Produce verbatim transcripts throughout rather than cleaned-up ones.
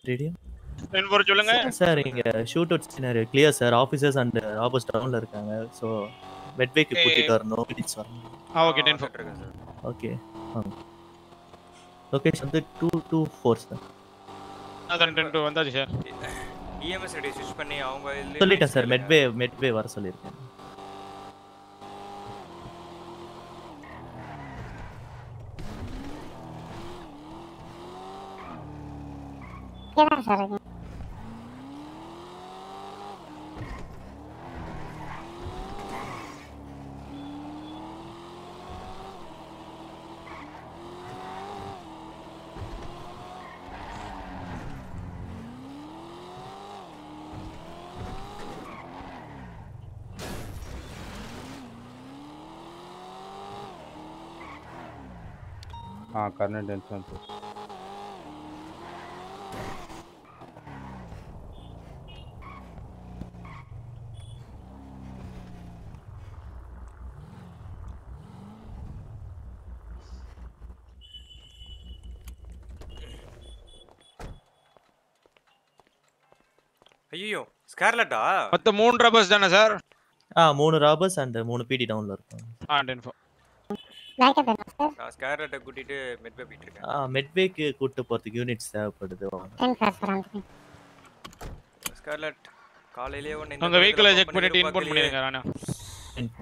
Radio ten four சொல்லுங்க sir. இங்க shoot out scenario clear sir. Officers and robbers டவுன்ல இருக்காங்க. சோ மெட்வேக்கு கூட்டிட்டு வரணும். மினிட்ஸ் வரணும். ஆ ஓகே டென் ஃபோர் இருக்கேன் சார். ஓகே. லொகேஷன் வந்து டூ டூ ஃபோர் சார். அதான் டென் டூ வந்தாச்சு சார். இஎம்எஸ் ரெடி ஸ்விட்ச் பண்ணி அவங்க இதுல சொல்லிட்டேன் சார். மெட்வே மெட்வே வர சொல்லிருக்கேன். கேடா சார். हाँ करने टेंशन से ஐயோ ஸ்கார்லட்டா மொத்தம் மூணு ராபர்ஸ் தானே சார்? ஆ மூணு ராபர்ஸ் அண்ட் மூணு பிடி டவுன்ல இருக்காங்க. Ah ten four. Like at sir. நான் ஸ்கார்லட்டை கூட்டிட்டு மெட்வே போயிட்டு இருக்கேன். ஆ மெட்வேக்கு கூட்டி போறதுக்கு யூனிட்ஸ் தேவைப்படுது. Ten four sir. வந்து ஸ்கார்லட் காலையிலேயே ஒன்னு உங்க வெஹிக்கிளை செக் பண்ணிட்டு இன்ஃபார்ம் பண்ணிருங்க ராணா. இன்ஃபோ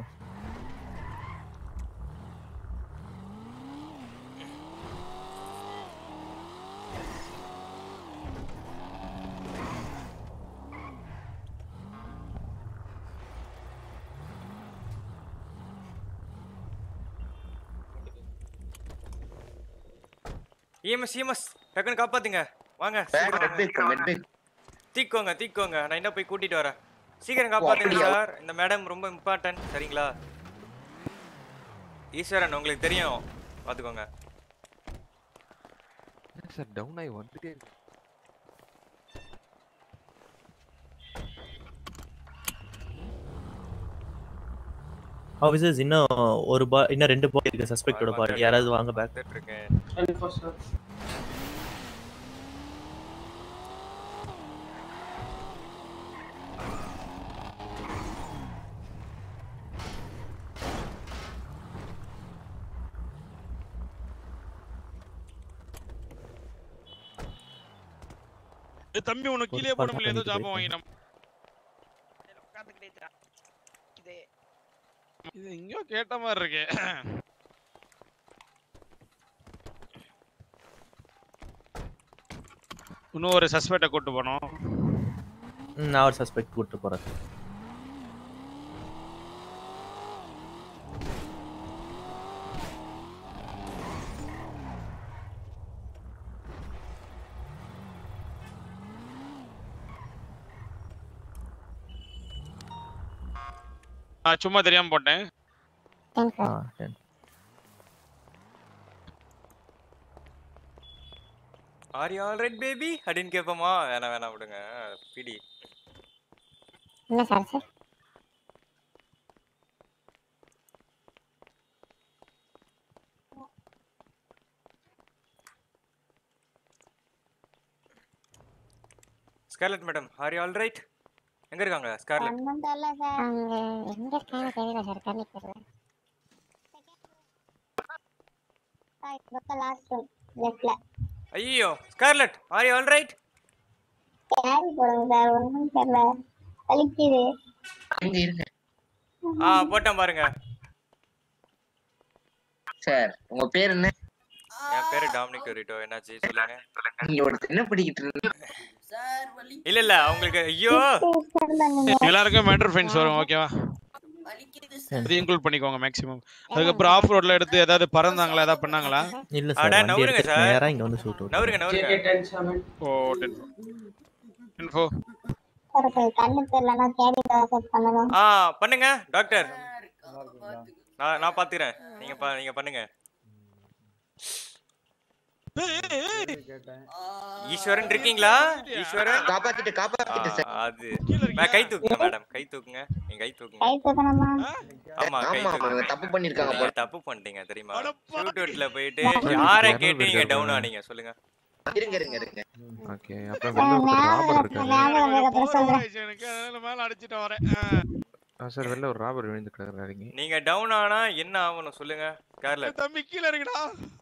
இஎம்எஸ் இஎம்எஸ் டக்குன்னு காப்பாத்துங்க. வாங்க தீக்கோங்க தீக்கோங்க. நான் என்ன போய் கூட்டிட்டு வரேன். சீக்கிரம் காப்பாத்துங்க சார். இந்த மேடம் ரொம்ப இம்பார்ட்டன்ட். சரிங்களா? ஈஸ்வரன் உங்களுக்கு தெரியும், பாத்துக்கோங்க சார். டவுன் ஆகி வந்துட்டே இருக்கு. ஆபீசர்ஸ் இன்னும் ஒரு பா இன்னும் ரெண்டு பாடி இருக்கு சஸ்பெக்டோட பாடி. யாராவது வாங்க பேக் இருக்கேன். தம்பி உனக்கு கீழே போட முடியல. ஏதோ ஜாபம் வாங்கினோம். இது எங்கயோ கேட்ட மாதிரி இருக்கு. இன்னும் ஒரு சஸ்பெக்ட கூட்டி போனோம். நான் ஒரு சஸ்பெக்ட் கூட்டி போறேன். நான் சும்மா தெரியாம போட்டேன். Ah ten. Are you all right baby அப்படின்னு கேட்போமா? வேணாம் வேணாம் விடுங்க. பிடி என்ன sir sir? Scarlett madam are you all right? எங்க இருக்காங்க ஸ்கார்லட்? ஒண்ணும் தெரியல சார். அங்க எங்க இருக்காங்க தெரியல சார். கண்ணிக்கல. சார் பக்க லாஸ்ட் ரூம் லெஃப்ட்ல. ஐயோ Scarlett are you all right? யாரி போடுங்க சார். ஒண்ணும் தெரியல. வலிக்குது. அங்க இருங்க. ஆ போட்டேன் பாருங்க. சார் உங்க பேர் என்ன? என் பேரு டாமினிக் ரிட்டோ. என்னாச்சு சொல்லுங்க. நீங்க ஒரு என்ன படிக்கிட்டு இருக்கீங்க? இல்ல இல்ல உங்களுக்கு ஐயோ எல்லாருக்கும் மேட்டர் ஃப்ரெண்ட்ஸ் வரும். ஓகேவா? அது இன்க்ளூட் பண்ணிக்கோங்க மேக்ஸிமம். அதுக்கு அப்புறம் ஆஃப் ரோட்ல எடுத்து ஏதாவது பறந்தாங்களா ஏதாவது பண்ணாங்களா? இல்ல சார். அட நவருங்க சார். நேரா இங்க வந்து ஷூட் அவுட். நவருங்க நவருங்க. Oh ten info. சார் கண்ணு தெரியலனா தேடி செக் பண்ணனும். ஆ பண்ணுங்க டாக்டர். நான் நான் பாத்துறேன். நீங்க நீங்க பண்ணுங்க. ஈஸ்வரன் இருக்கீங்களா? ஈஸ்வரன் காப்பாத்திட்டு காப்பாத்திட்டு சார். அது நான் கை தூக்குங்க மேடம். கை தூக்குங்க. நீங்க கை தூக்குங்க. கை தூக்கணுமா? ஆமா கை தூக்குங்க. தப்பு பண்ணிருக்காங்க போல. தப்பு பண்ணிட்டீங்க தெரியுமா? ஷூட் அவுட்ல போயிட்டு யாரை கேட்டு நீங்க டவுன் ஆனீங்க சொல்லுங்க. இருங்க இருங்க இருங்க ஓகே அப்ப வெளில ஒரு ராபர் இருக்காரு எனக்கு அதனால மேல அடிச்சிட்டு வரேன் சார் வெளில ஒரு ராபர் விழுந்துட்டாரு நீங்க டவுன் ஆனா என்ன ஆகணும் சொல்லுங்க ஸ்கார்லெட் தம்பி கீழ இருக்குடா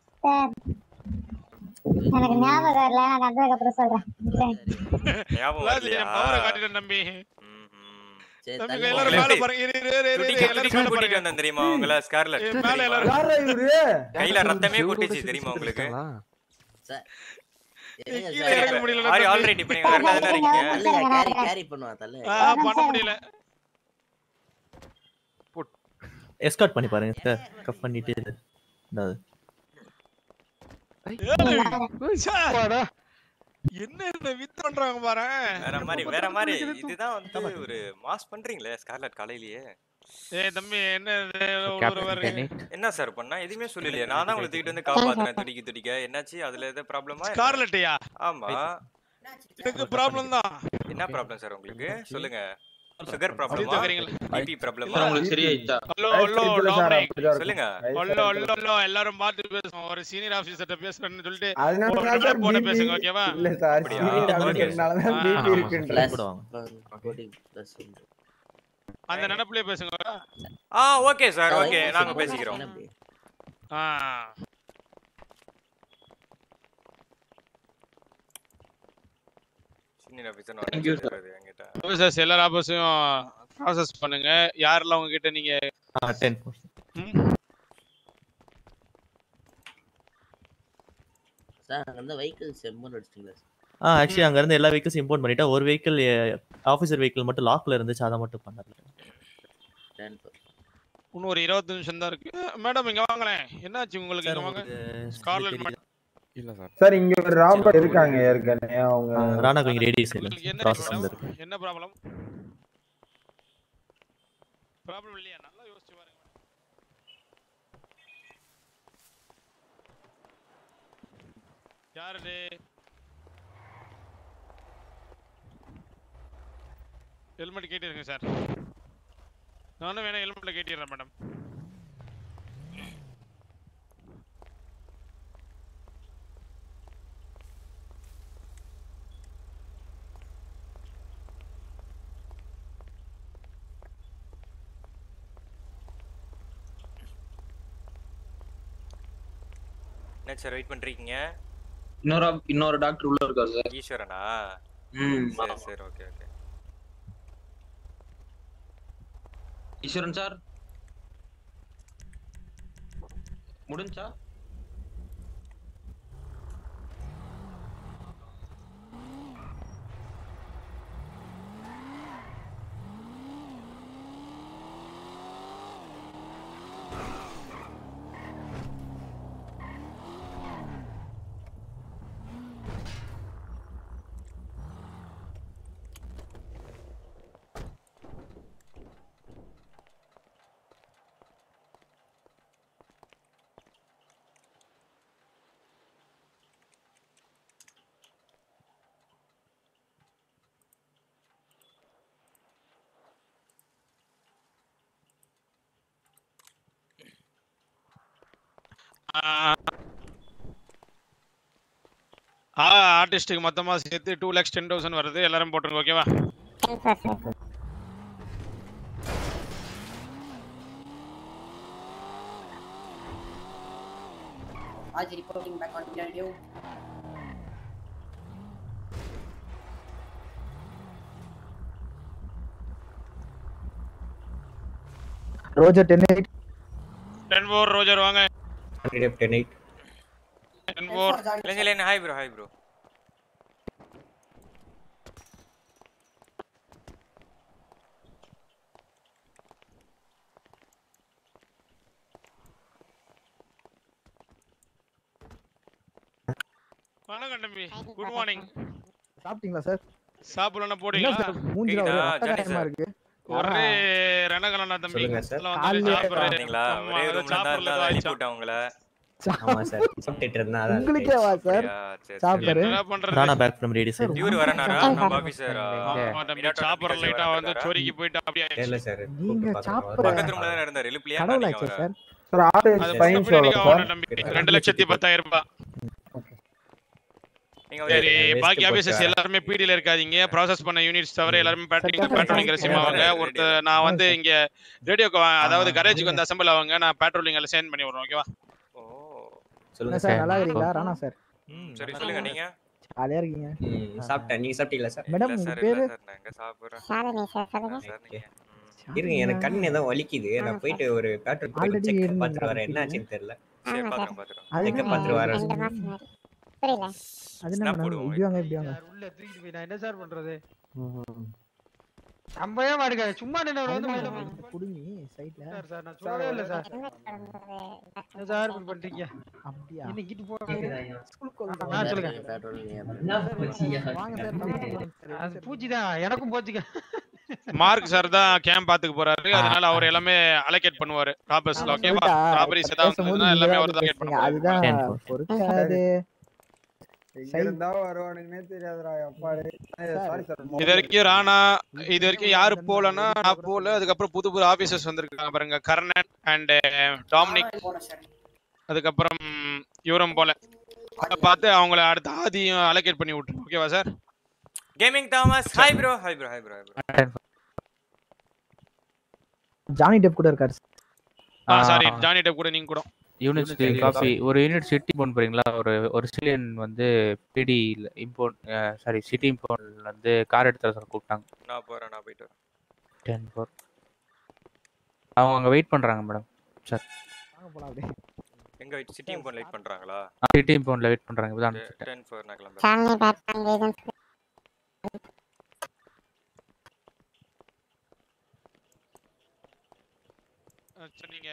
எனக்கு ஞாபகம் இல்ல நான் அதுக்கு அப்புறம் சொல்றேன் ஞாபகம் இல்லையா பவரை காட்டிட்டேன் தம்பி சரி தம்பி எல்லாரும் மேல பாருங்க இரு இரு இரு எல்லாரும் கூட்டிட்டு வந்தேன் தெரியுமா உங்கள ஸ்கார்லெட் மேல எல்லாரும் யாரா இவரு கையில ரத்தமே கொட்டிச்சு தெரியுமா உங்களுக்கு சார் கீழ இறங்க முடியல ஆரி ஆல்ரெடி இப்ப நீங்க கரெக்ட்டா தான இருக்கீங்க கேரி கேரி பண்ணுவா தள்ள ஆ பண்ண முடியல எஸ்கார்ட் பண்ணி பாருங்க சார் கப் பண்ணிட்டு இந்தாது என்ன இந்த வித் பண்றாங்க பாரு வேற மாதிரி வேற மாதிரி இதுதான் வந்து ஒரு மாஸ் பண்றீங்களே ஸ்கார்லெட் காலையிலேயே ஏய் தம்பி என்ன ஒரு வேற என்ன சார் பண்ணா எதுமே சொல்லலையே நான் தான் உங்களை தூக்கிட்டு வந்து காப்பாத்துறேன் துடிக்க துடிக்க என்னாச்சு அதுல ஏதோ ப்ராப்ளமா ஸ்கார்லெட்யா ஆமா எனக்கு ப்ராப்ளம் தான் என்ன ப்ராப்ளம் சார் உங்களுக்கு சொல்லுங்க சுகர் ப்ராப்ளமா பிபி ப்ராப்ளமா உங்களுக்கு சரியாயிட்டா ஹலோ ஹலோ டாமினிக் சொல்லுங்க ஹலோ ஹலோ ஹலோ எல்லாரும் பார்த்து பேசுங்க ஒரு சீனியர் ஆபீசர்ட்ட பேசுறேன்னு சொல்லிட்டு அதனால சார் போட பேசுங்க ஓகேவா இல்ல சார் சீனியர்னால தான் பிபி இருக்குன்ற அந்த நினைப்புலயே பேசுங்க ஆ ஓகே சார் ஓகே நாங்க பேசிக்கிறோம் ஆ சீனியர் ஆபீசர் நான் சொல்றது என்கிட்ட ஆபீசர்ஸ் எல்லா ஆபீஸையும் ப்ராசஸ் பண்ணுங்க யாரெல்லாம் உங்க கிட்ட நீங்க ten சார் அந்த வெஹிக்கிள்ஸ் இம்போர்ட் அடிச்சிட்டீங்களா ஆ ஆக்சுவலி அங்க இருந்து எல்லா வெஹிக்கிள்ஸ் இம்போர்ட் பண்ணிட்டா ஒரு வெஹிக்கிள் ஆபீசர் வெஹிக்கிள் மட்டும் லாக்ல இருந்துச்சு அத மட்டும் பண்ணல இன்னும் ஒரு இருபது நிமிஷம் தான் இருக்கு மேடம் இங்க வாங்களே என்னாச்சு உங்களுக்கு இங்க வாங்க ஸ்கார்லெட் இல்ல சார் சார் இங்க ஒரு ராபர்ட் இருக்காங்க ஏற்கனவே அவங்க Rana going ready sir process இருக்கு என்ன ப்ராப்ளம் ப்ராப்ளம் இல்லையா நல்லா யோசிச்சு பாருங்க யாரு ஹெல்மெட் கேட்டிருங்க சார் நானும் வேணா ஹெல்மெட்ல கேட்டிடுறேன் மேடம் என்ன சார் வெயிட் பண்றீங்க இன்னொரு இன்னொரு டாக்டர் உள்ள இருக்காரு சார் ஈஸ்வரனா ம் சரி சரி ஓகே ஓகே ஈஸ்வரன் சார் முடிஞ்சா ஆ ஆர்டிஸ்டுக்கு மொத்தமா சேர்த்து டூ லேக்ஸ் டென் தௌசண்ட் வருது எல்லாரும் போட்டுருங்க ஓகேவா आज reporting back on video roger ten eight ten four roger வாங்க ten eight ten four இல்லங்க இல்லங்க ஹாய் ப்ரோ ஹாய் ப்ரோ வணக்கம் தம்பி குட் மார்னிங் சாப்பிட்டீங்களா சார் சாப்பிடலன்னா போடுவீங்களா மூஞ்சில ஒரே ரத்தமா இருக்கு ஒரே ரணகலனா தம்பி சொல்லுங்க சார் சாப்பிடுறீங்களா ஒரே ரூம்ல தான் அடி போட்டாங்களே ஆமா சார் சாப்பிட்டுட்டு இருந்தா உங்களுக்கே வா சார் சாப்பிடுற என்ன பண்றது Rana back from ready sir இவரு வரனாரா நம்ம ஆபீசர் ஆமா தம்பி சாப்பிடுற லைட்டா வந்து சோரிக்கு போயிட்டு அப்படியே இல்ல சார் நீங்க சாப்பிடுற பக்கத்து ரூம்ல தான் இருந்தார் எழுப்பிலியா கடவுளாச்சே சார் சார் ஆர்டர் ஃபைன் சொல்லுங்க சார் ரெண்டு லட்சத்தி பத்தாயிரம் ரூபாய் சரி பாக்கி ஆபீசர்ஸ் எல்லாரும் பிடில இருக்காதீங்க. ப்ராசஸ் பண்ண யூனிட்ஸ் தவிர எல்லாரும் பேட்ரோலிங் பேட்ரோலிங் ரெஸ்யூம் ஆவாங்க. ஒரு நான் வந்து இங்க ரேடியோக்கு அதாவது கரேஜுக்கு வந்து அசெம்பிள் ஆவாங்க. நான் பேட்ரோலிங்ல சென்ட் பண்ணி விடுறேன். ஓகேவா? ஓ சொல்லுங்க சார். நல்லா இருக்கீங்களா ராணா சார்? சரி சொல்லுங்க நீங்க. ஜாலியா இருக்கீங்க. ம் சாப்பிட்டேன். நீங்க சாப்பிட்டீங்களா சார்? மேடம் உங்க பேரு? சார் நான் எங்க சாப்பிடுறேன். சாரதி சார் சொல்லுங்க. சார் நீங்க இருங்க எனக்கு கண்ணு ஏதோ வலிக்குது. நான் போயிட்டு ஒரு பேட்ரோல் போய் செக் பண்ணிட்டு வரேன். என்ன ஆச்சுன்னு தெரியல. சரி பாத்துறேன் பாத்துறேன். செக் பண்ணிட்டு வரேன். ரெண்டு மாசம் முன்னாடி. புரியல. அது என்ன மேடம் இப்படி வாங்க இப்படி வாங்க. உள்ள தூக்கிட்டு போய் நான் என்ன சார் பண்றது? நம்பவே மாட்டேங்க. சும்மா நின்னு வந்து மேல குடுமி சைடுல. சார் சார் நான் சொல்லவே இல்ல சார். என்ன சார் இப்படி பண்றீங்க? அப்படியே இன்னைக்கு போறீங்க. ஸ்கூலுக்கு நான் சொல்லுங்க. என்ன பூச்சியா? வாங்க சார். அது பூச்சி தான் எனக்கும் போச்சுங்க. மார்க் சார் தான் கேம்ப் பாத்துக்க போறாரு. அதனால அவர் எல்லாமே அலோகேட் பண்ணுவாரு. ராபர்ஸ்ல ஓகேவா? ராபரிஸ் ஏதாவது எல்லாமே அவர் தான் அலோகேட் பண்ணுவாரு. அதுதான் பொறுக்காது. எங்கிருந்தா வருவானுங்கன்னே தெரியாதுடா அப்பாடே. Sorry sir. இது வரைக்கும் ராணா இது வரைக்கும் யாரு போலனா நான் போல. அதுக்கப்புறம் புது புது ஆபீசர்ஸ் வந்திருக்காங்க பாருங்க. Karnan and Dominic. அதுக்கப்புறம் இவரும் போல. அத பார்த்து அவங்கள அடுத்த ஆதியும் அலோகேட் பண்ணி விட்டுரு. ஓகேவா sir? Gaming Thomas hi bro hi bro hi bro hi bro. Johnny Depp கூட இருக்காரு. ஆ சாரி ஜானி டெப் கூட நீங்க கூட. யூனிட் காப்பி ஒரு யூனிட் சிட்டி இம்போர்ட் போறீங்களா? ஒரு ஒரு சிலியன் வந்து பிடி இம்போர்ட் சாரி சிட்டி இம்போர்ட்ல வந்து கார் எடுத்து வர கூப்பிட்டாங்க. நான் போறேன் நான் போயிட்டு வரேன். டென் ஃபோர் அவங்க அங்க வெயிட் பண்றாங்க மேடம். சார் வாங்க போலாம் அப்படியே. எங்க வெயிட் சிட்டி இம்போர்ட் வெயிட் பண்றாங்களா? சிட்டி இம்போர்ட்ல வெயிட் பண்றாங்க. இதான் டென் ஃபோர் நான் கிளம்புறேன். சாமி பேட்டன் ஏஜென்சி. நீங்க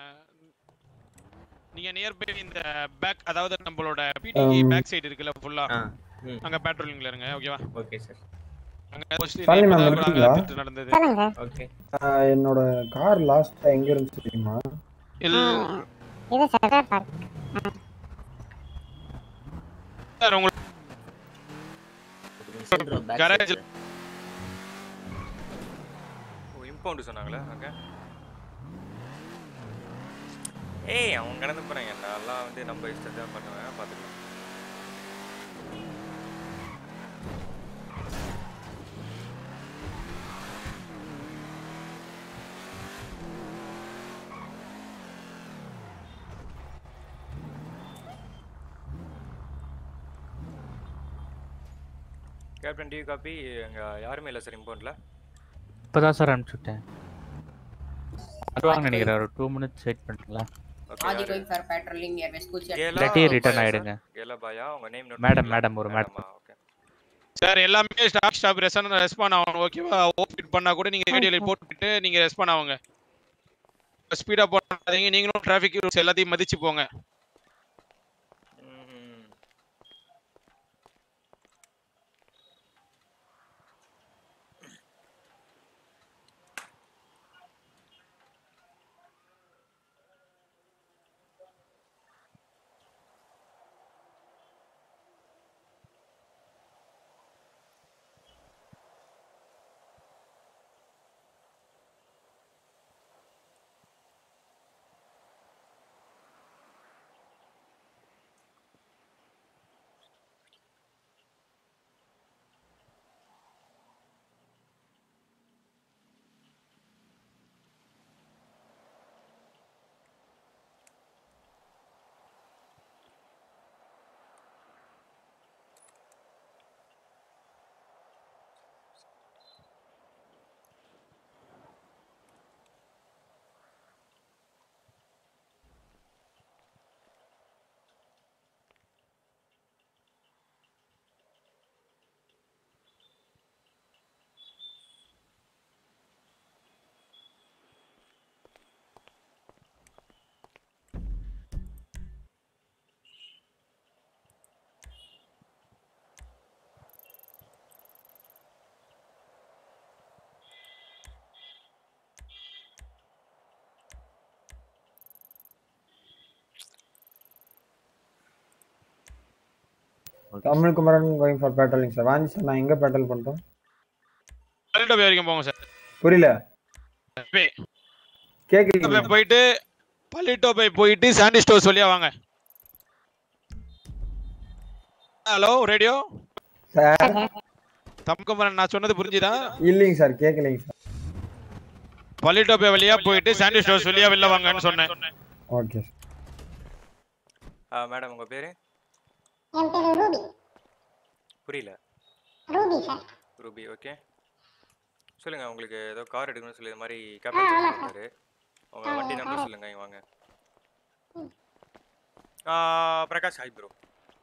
நீங்க நியர் பை இந்த பேக் அதாவது நம்மளோட பிடிக்கு பேக் சைடு இருக்குல ஃபுல்லா அங்க பேட்ரோலிங்ல இருங்க. ஓகேவா? Okay sir. அங்க மோஸ்ட்லி நடந்தது. சொல்லுங்க. ஓகே. என்னோட கார் லாஸ்ட் எங்க இருந்துச்சு தெரியுமா? இல்ல இது சென்ட்ரல் பார்க். சார் உங்க கரேஜ் ஓ இம்பவுண்ட் சொன்னாங்களா? ஓகே. ஏய் அவங்க கடந்து போறாங்க. நான் வந்து நம்ம இஷ்டத்தை தான் பண்ணுவேன். பாத்துக்கலாம். கேப்டன் டி காப்பி அங்க யாருமே இல்ல சார் இம்பவுண்ட்ல. இப்பதான் சார் அனுப்பிச்சுட்டேன். வருவாங்க நினைக்கிறேன். ஒரு டூ மினிட்ஸ் வெயிட் பண்ணுங்களா? Adhi going for patrolling near school sir. லெட்டி ரிட்டர்ன் ஆயிடுங்க. கேலா பாயா உங்க நேம் நோட். மேடம் மேடம் ஒரு மேடம். ஓகே சார் எல்லாமே ஸ்டாப் ஸ்டாப் ரெஸ்பான்ஸ் ரெஸ்பான்ஸ் ஆகும். ஓகேவா? ஓபிட் பண்ணா கூட நீங்க ரேடியோல போட்டுட்டு நீங்க ரெஸ்பான்ஸ் ஆவுங்க. ஸ்பீடா போடாதீங்க. நீங்களும் டிராஃபிக் ரூல்ஸ் எல்லாத்தையும் மதிச்சு போங்க. Tamil Kumaran going for patrolling sir. வாங்க சார். நான் எங்க பேட்ரோல் பண்றோம்? பல்லிட்டோ பை வரைக்கும் போங்க சார். புரியல. பே கேக்குறீங்க? போயிட்டு பல்லிட்டோ பை போயிட்டு சாண்டி ஸ்டோர்ஸ் வழியா வாங்க. ஹலோ ரேடியோ சார் தம்குமரன் நான் சொன்னது புரிஞ்சுதா? இல்லைங்க சார் கேட்கலைங்க சார். பள்ளிட்டோப்பை வழியா போயிட்டு சாண்டி ஸ்டோர்ஸ் வழியா வெளில வாங்கன்னு சொன்னேன். ஓகே ஆ மேடம் உங்க பேரு? என் பேரு ரூபி. புரியல. Ruby sir. Ruby okay. சொல்லுங்க உங்களுக்கு ஏதோ கார் எடுக்கணும்னு சொல்லி இந்த மாதிரி கேப்டன் சொல்லிருக்காரு. உங்க வண்டி நம்பர் சொல்லுங்க இங்க வாங்க. Ah Prakash hi bro.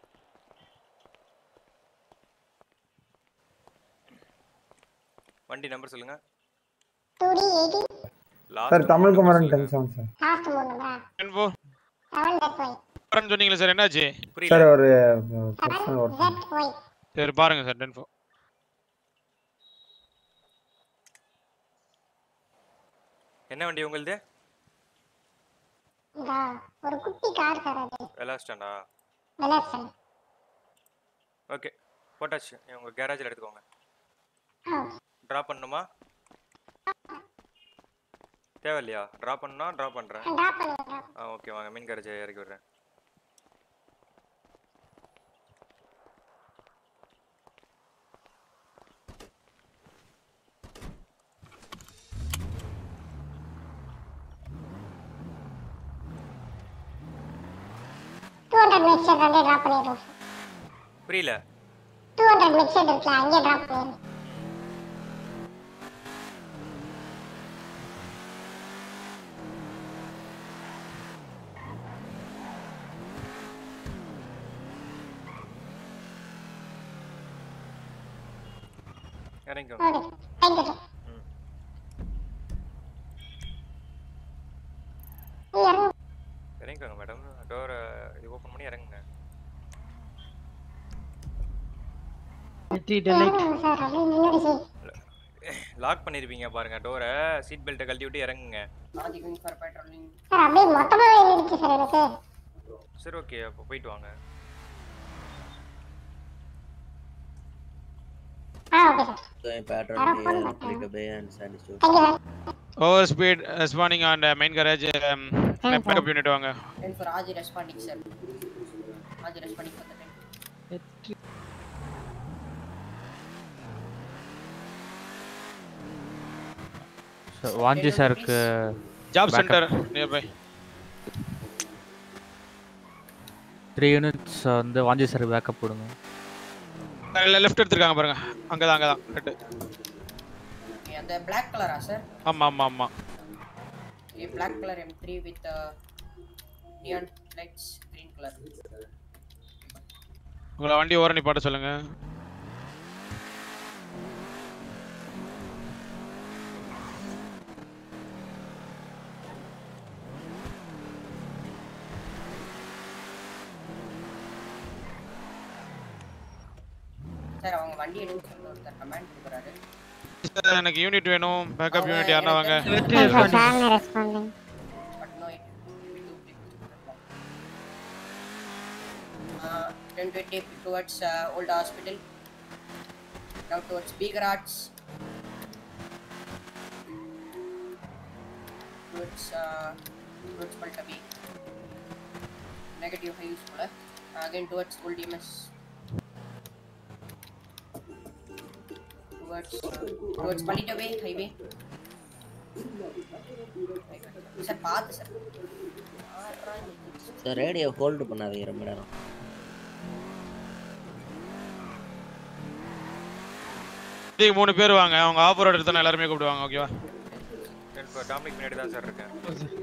வண்டி நம்பர் சொல்லுங்க. two D eighty. Sir Tamilkumaran ten seven sir. Last மூணு நம்பரா? Info seven Z Y. வரேன்னு சொன்னீங்களே சார் என்னாச்சு? சார் ஒரு பர்சனல் ஒர்க். Z Y. சரி பாருங்க சார் இன்ஃபோ. என்ன வண்டி உங்களுது? இதா ஒரு குட்டி கார் சார் அது. வெலாஸ்டண்டா? வெலாஸ்டன். ஓகே போட்டாச்சு. உங்க கேரேஜ்ல எடுத்துக்கோங்க. ஆ. டிராப் பண்ணணுமா? தேவையில்லையா? டிராப் பண்ணா டிராப் பண்றேன். டிராப் பண்ணுங்க. ஆ ஓகே வாங்க மெயின் கேரேஜ் இறக்கி விடுறேன். two hundred மிக்சர் வந்து டிராப் பண்ணிடுறோம். புரியல. two hundred மிக்சர் இருக்குல அங்கே டிராப் பண்ணிடுறோம். இறங்கிக்கோங்க. Okay thank you sir. இறங்கிக்கோங்க மேடம். டோரை இது ஓப்பன் பண்ணி இறங்குங்க. சார் அப்படியே முன்னாடி சார். லாக் பண்ணிருப்பீங்க பாருங்க டோரை. சீட் பெல்ட்டை கழட்டி விட்டு இறங்குங்க. Adhi going for patrolling. Sir அப்படியே மொத்தமாவே இருக்கு சார் எனக்கு. சரி ஓகே அப்போ போயிட்டு வாங்க. Ah okay sir. Going patrolling Africa Bay and Sandy Shores. Thank you sir. Over speed spawning on main garage backup unit வாங்க. ten for Aji responding sir. Aji responding for the ten. Vanchi சாருக்கு job centre nearby. Three units வந்து வாஞ்சி சாருக்கு backup போடுங்க. Left எடுத்துருக்காங்க பாருங்க. அங்கதான் அங்கதான் red. Okay அந்த Black கலரா சார்? ஆமா ஆமா ஆமா. ये black color M three with uh, neon lights green color. உங்கள வண்டி ஓர நிப்பாட்ட சொல்லுங்க. சார் அவங்க வண்டி எடுக்க சொல்ல ஒருத்தர் கமாண்ட் கொடுக்கறாரு. சார் எனக்கு யூனிட் வேணும். பேக்கப் யூனிட் யாரனா வாங்க. Responding. But no it. Uh, ten twenty towards uh, old hospital. Now towards B garage. Towards uh, towards Paltabi. Negative high school. Uh, again towards old D M S. Towards uh, towards Palita Bay highway. Sir, path sir. Sir, radio hold பண்ணாதீங்க ரொம்ப நேரம். Team மூணு பேர் வாங்க. அவங்க of road எடுத்தா எல்லாரும் கூப்பிடுவாங்க ஓகேவா? இப்போ டாமினிக் முன்னாடி தான் சார் இருக்கேன்.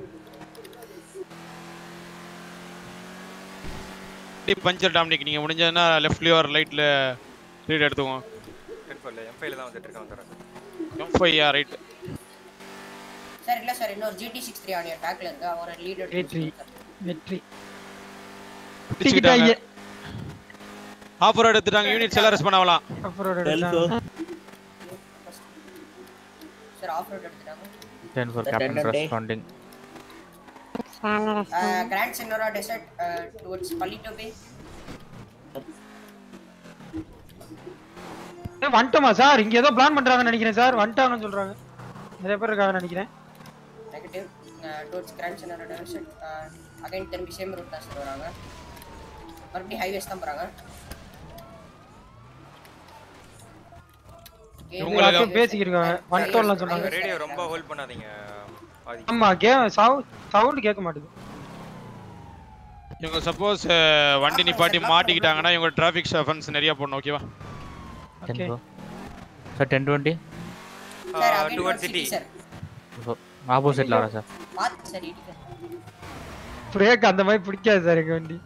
டீம் பஞ்சர் டாமினிக் நீங்க முடிஞ்சதுன்னா லெஃப்ட்லயோ ஆர் ரைட்ல ரீட் எடுத்துக்கோங்க. டென் ஃபோர் ல M five ல தான் வந்துட்டு இருக்கேன் sir. M five yeah right. Sir இல்ல சார் இன்னொரு G T sixty-three on your backல இருக்கு. அவர லீடர் வெற்றி வெற்றி டிக்கிட்டாங்க. ஆஃப் ரோட் எடுத்துட்டாங்க. யூனிட் எல்லாம் ரெஸ்பாண்ட் ஆவலாம். ஆஃப் ரோட் எடுத்தாங்க. சார் ஆஃப் ரோட் எடுத்துட்டாங்க. ten for captain responding. Uh, Grand Senora Desert uh, towards Palito Bay. ஏ வந்துட்டோமா சார்? இங்க ஏதோ பிளான் பண்றாங்கன்னு நினைக்கிறேன் சார். வந்துட்டாங்கன்னு சொல்றாங்க. நிறைய பேர் இருக்காங்கன்னு நினைக்கிறேன். Negative uh, towards Grand Senora Desert. Uh, again திரும்பி சேம் ரூட் தான் சார் வராங்க. மறுபடியும் ஹைவேஸ் தான் போறாங்க. இவங்களுக்கு அப்ப பேசிக்கிருக்காங்க வந்துட்டோம்லாம் சொன்னாங்க. ரேடியோ ரொம்ப ஹோல்ட் பண்ணாதீங்க ஆதி. ஆமா கேம் சவுண்ட் கேட்க மாட்டேங்குது. இவங்க சப்போஸ் வண்டி நிப்பாட்டி மாட்டிக்கிட்டாங்கன்னா இவங்க டிராஃபிக் அஃபென்ஸ் நிறைய போடணும். ஓகேவா? Okay sir ten twenty toward city ஆப்போசிட்ல வரேன் சார். பாத்து சரி இடிக்க. பிரேக் அந்த மாதிரி பிடிக்காது சார் எங்க வண்டி.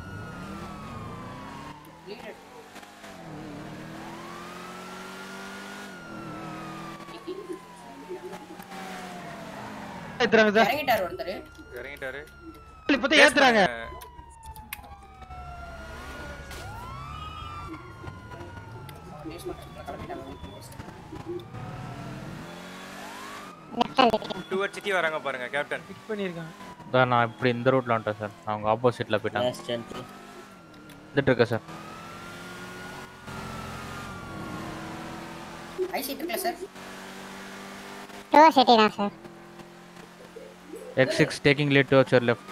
ஏத்துறாங்க சார். இறங்கிட்டாரு ஒருத்தர். இறங்கிட்டாரு. இப்போதே ஏத்துறாங்க. டுவர்ட் சிட்டி வராங்க பாருங்க கேப்டன். பிக் பண்ணிருக்காங்க. சார் நான் இப்படி இந்த ரூட்ல வந்துட்டேன் சார். அவங்க ஆப்போசிட்ல போயிட்டாங்க. வந்துட்டு இருக்கேன் சார். ஐ சீட் இருக்குல சார். டூ சிட்டி தான் sir. X six taking lead towards your left.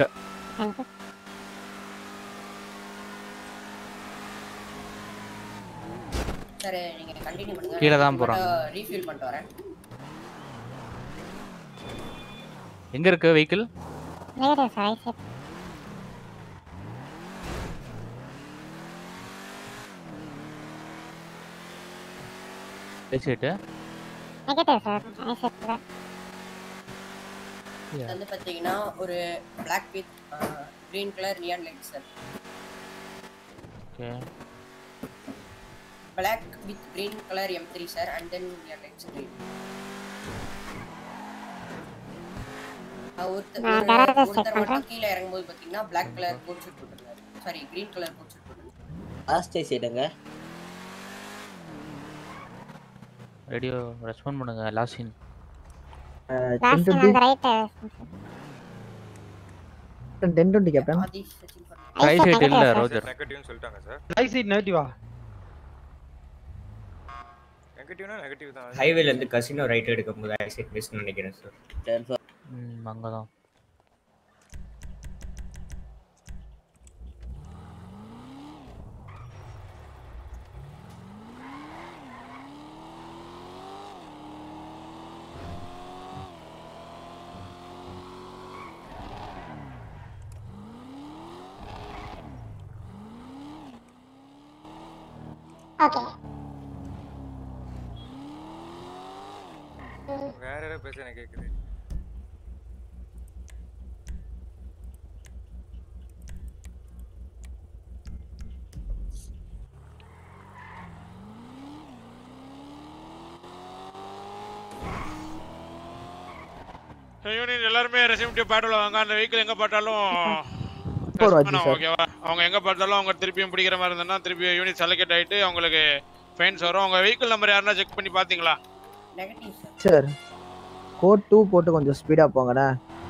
Sir நீங்க கண்டினியூ பண்ணுங்க. கீழ தான் போறாங்க. ரீஃபில் பண்ணிட்டு வரேன். எங்க இருக்கு வெஹிக்கிள்? நேரா சார் சார். பேசிட்டு நெகட்டிவ் சார். ஐ செட்ல. இது வந்து பாத்தீங்கன்னா ஒரு Black with green color neon light sir. Okay. Black with green color M three sir and then neon lights green. ஒருத்தர் ஒருத்தர் கீழே இறங்கும்போது பாத்தீங்கன்னா Black color கோட் ஷூட் போட்டுருக்காரு. Sorry green color coat suit போட்டுருக்காரு. லாஸ்ட் டை சைடுங்க. Radio respond பண்ணுங்க last last அந்த right ten twenty captain. Right side இல்ல ரோஜர். நெகட்டிவ்னு சொல்லிட்டாங்க சார். ரைட் சைடு நெகட்டிவா? நெகட்டிவ்னா நெகட்டிவ் தான். ஹைவேல இருந்து கசினோ ரைட் எடுக்கும்போது ஐசெட் மிஸ் நினைக்கிறேன் சார். ம் அங்கதான். ஓகே. வேற யாரோ பேச எனக்கு கேக்குது. யூனியன் எல்லாரும் ரெசிப்டிவ் பேட்ரோல் வாங்க. அந்த வெஹிக்கிள் எங்க பார்த்தாலும் ஓகேவா? அவங்க எங்க பார்த்தாலும் அவங்க திருப்பியும் பிடிக்கிற மாதிரி இருந்தா திருப்பி யூனிட் செலக்ட் ஆயிட்டு அவங்களுக்கு ஃபைன்ஸ் வரும். அவங்க வெஹிக்கிள் நம்பர் யாரனா செக் பண்ணி பாத்தீங்களா? Negative sir. கோட் two போட்டு கொஞ்சம் ஸ்பீடா போங்கடா.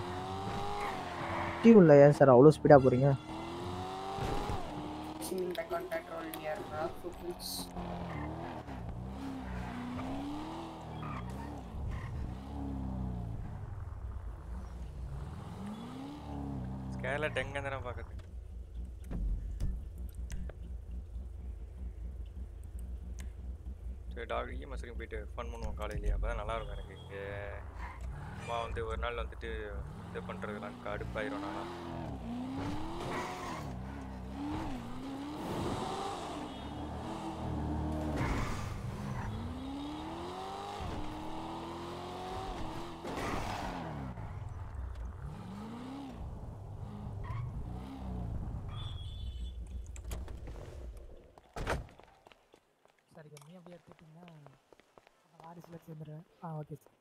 டீ உள்ள ஏன் சார் அவ்வளவு ஸ்பீடா போறீங்க? சிமிங் back on patrol near rock foods. ஸ்கேல டெங்கந்தர பாக்குது. சரி டாக் இஎம்எஸ்க்கு போயிட்டு ஃபன் பண்ணுவோம் காலையிலேயே. அப்பதான் நல்லா இருக்கும் எனக்கு. இங்கே அம்மா வந்து ஒரு நாள் வந்துட்டு இது பண்றதுலாம் கடுப்பாயிரும். நானா சார் நீ அப்படியே எடுத்துட்டீங்கன்னா வாரிசுல சேர்ந்துறேன். ஆ ஓகே சார்.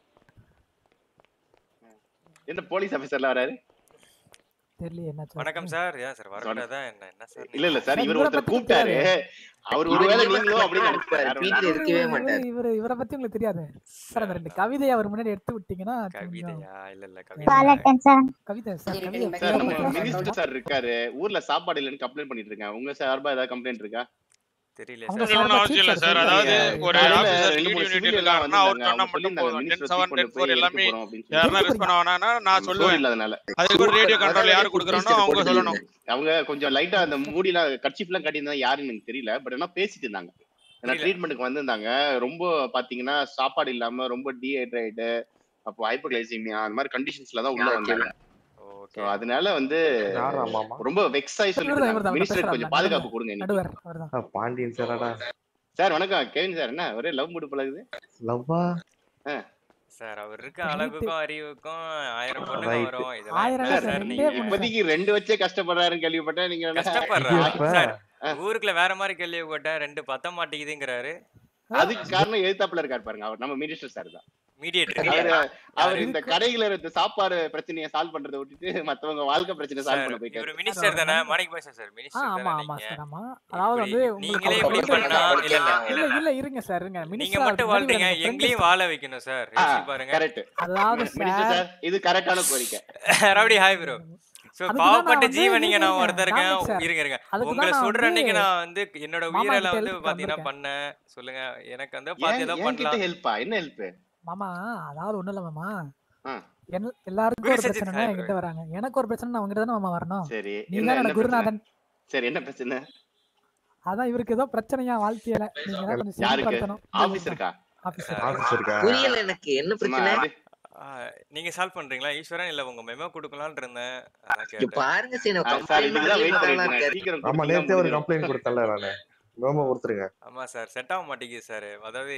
என்ன போலீஸ் ஆபீசர்ல வராரு? தெரியல என்ன சார். வணக்கம் சார். ஏன் சார் வரக்கூடாதா என்ன? என்ன சார்? இல்ல இல்ல சார் இவர் ஒருத்தர் கூப்பிட்டாரு. அவர் ஒருவேளை நீங்களும் அப்படி நினைச்சாரு. பீடி எடுக்கவே மாட்டாரு. இவர் இவரை பத்தி உங்களுக்கு தெரியாது சார். அந்த ரெண்டு கவிதையை அவர் முன்னாடி எடுத்து விட்டீங்கன்னா கவிதையா? இல்ல இல்ல வாலட்டன் சார். கவிதை சார். கவிதை சார் நம்ம மினிஸ்டர் சார் இருக்காரு. ஊர்ல சாப்பாடு இல்லன்னு கம்ப்ளைண்ட் பண்ணிட்டு இருக்காங்க. உங்க சார்பா ஏதாவது கம்ப்ளைண்ட் இருக்கா? தெரியல சார். ஒண்ணும் அவசியம் இல்ல சார். அதாவது ஒரு ஆபீசர் லீட் யூனிட் இருக்காருன்னா அவர் சொன்னா மட்டும் போதும். ten seven ten four எல்லாமே யாரனா ரெஸ்பாண்ட் ஆவனானா நான் சொல்லுவேன். இல்ல அதனால அதுக்கு ஒரு ரேடியோ கண்ட்ரோல் யாரு குடுக்குறானோ அவங்க சொல்லணும். அவங்க கொஞ்சம் லைட்டா அந்த மூடில கர்ச்சீஃப்லாம் கட்டி இருந்தா யாருன்னு எனக்கு தெரியல. பட் ஆனா பேசிட்டு இருந்தாங்க. ஏன்னா ட்ரீட்மெண்ட்டுக்கு வந்திருந்தாங்க. ரொம்ப பாத்தீங்கன்னா சாப்பாடு இல்லாம ரொம்ப டீஹைட்ரேட், அப்போ ஹைப்போகிளைசீமியா அந்த மாதிரி கண்டிஷன்ஸ்ல தான் உள்ள வந்தாங்க. சோ அதனால வந்து ரொம்ப வெக்ஸ் ஆகி சொல்லிட்டு மினிஸ்டர் கொஞ்சம் பாதுகாப்பு கொடுங்க இன்னைக்கு. பாண்டியன் சாராடா. சார் வணக்கம் கேவின் சார். என்ன ஒரே லவ் மூடு பழகுது? லவ்வா? சார் அவர் இருக்க அழகுக்கும் அறிவுக்கும் ஆயிரம் பொண்ணுங்க வரும். இதெல்லாம் சார் நீங்க இப்போதைக்கு ரெண்டு வச்சே கஷ்டப்படுறாருன்னு கேள்விப்பட்டேன். நீங்க கஷ்டப்படுறாரு சார். ஊருக்குள்ள வேற மாதிரி கேள்விப்பட்டேன். ரெண்டு பத்த மாட்டேங்குதுங்கறாரு. அதுக்கு காரணம் எழுத்தாப்புல இருக்காரு பாருங்க. அவர் நம்ம மினிஸ்டர் சார் தான். மீடியேட்டர். அவர் இந்த கடையில இருந்த சாப்பாடு பிரச்சனையை சால்வ் பண்றதை விட்டுட்டு மத்தவங்க வாழ்க்கை பிரச்சனை சால்வ் பண்ண போயிட்டாரு. இவர் மினிஸ்டர் தானே? மாணிக் பாஷா சார் மினிஸ்டர் தானே? ஆமா ஆமா சார் ஆமா. அதாவது வந்து நீங்களே இப்படி பண்ணா இல்ல இல்ல இல்ல இருங்க சார் இருங்க. நீங்க மட்டும் வாழ்றீங்க, எங்களையும் வாழ வைக்கணும் சார். யோசிச்சு பாருங்க. கரெக்ட். அதாவது மினிஸ்டர் சார் இது கரெக்டான கோரிக்கை. Rowdy hi bro. சோ பாவப்பட்ட ஜீவன் நீங்க நான் ஒருத்தருங்க இருங்க இருங்க. உங்களை சொல்ற அன்னைக்கு நான் வந்து என்னோட உயிரெல்லாம் வந்து பாத்தீங்கன்னா பண்ண சொல்லுங்க. எனக்கு வந்து பாத்து ஏதோ பண்ணலாம். ஹெல்ப்பா? என்ன ஹெல்ப்? மாமா அதாவது ஒண்ணு இல்ல மாமா. எல்லாருக்கும் ஒரு பிரச்சனை என்கிட்ட வராங்க. எனக்கு ஒரு பிரச்சனை நான் உங்ககிட்ட தானே மாமா வரணும். சரி நீங்க தான் குருநாதன். சரி என்ன பிரச்சனை? அதான் இவருக்கு ஏதோ பிரச்சனையா வாழ்க்கையில நீங்க தான் கொஞ்சம் சீக்கிரப்படுத்தணும். ஆபீசருக்கா? ஆபீசருக்கா? புரியல எனக்கு என்ன பிரச்சனை? நீங்க சால்வ் பண்றீங்களா ஈஸ்வரன்? இல்ல உங்க மெமோ கொடுக்கலாம்னு இருந்தேன். பாருங்க சீன கம்ப்ளைன்ட். ஆமா நேத்தே ஒரு கம்ப்ளைன்ட் கொடுத்தல நானே. மெமோ கொடுத்துருங்க. ஆமா சார் செட் ஆக மாட்டேங்குது சார். அதாவது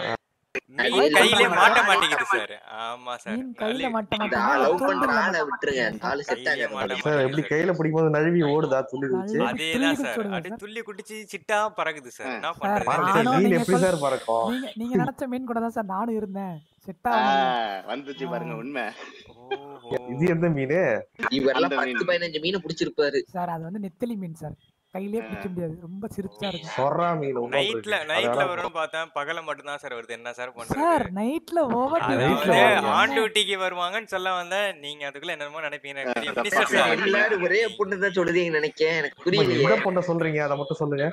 கையிலே மாட்ட மாட்டேங்குது சார். ஆமா சார் கையில மாட்ட மாட்டேங்குது. லவ் பண்றானே விட்டுருங்க. கால் செட் ஆக மாட்டேங்குது சார். எப்படி கையில பிடிக்கும்போது நழுவி ஓடுதா துள்ளி குடிச்சு? அதேதான் சார். அப்படியே துள்ளி குடிச்சு சிட்டா பறக்குது சார். என்ன பண்றது? மீன் எப்படி சார் பறக்கும்? நீங்க நீங்க நினைச்ச மீன் கூட தான் சார் நானும் இருந்தேன். செட் ஆ வந்துச்சு பாருங்க உண்மை. இது எந்த மீன்? இவரெல்லாம் பத்து பதினஞ்சு மீன் பிடிச்சிருப்பாரு சார். அது வந்து நெத்திலி மீன் சார். கையிலே பிடிக்க முடியாது. ரொம்ப சிரிச்சா இருக்கு. சொரா மீன் நைட்ல நைட்ல வரும்னு பார்த்தேன். பகல மட்டும் தான் சார் வருது. என்ன சார் பண்றது? சார் நைட்ல ஓவர் நைட்ல ஆன் டியூட்டிக்கு வருவாங்கன்னு சொல்ல வந்தா நீங்க அதுக்குள்ள என்னமோ நினைப்பீங்க. மினிஸ்டர் சார் எல்லாரும் ஒரே பொண்ணு தான் சொல்றீங்க நினைக்கிறேன். எனக்கு புரியல. எந்த பொண்ண சொல்றீங்க? அத மட்டும் சொல்லுங்க.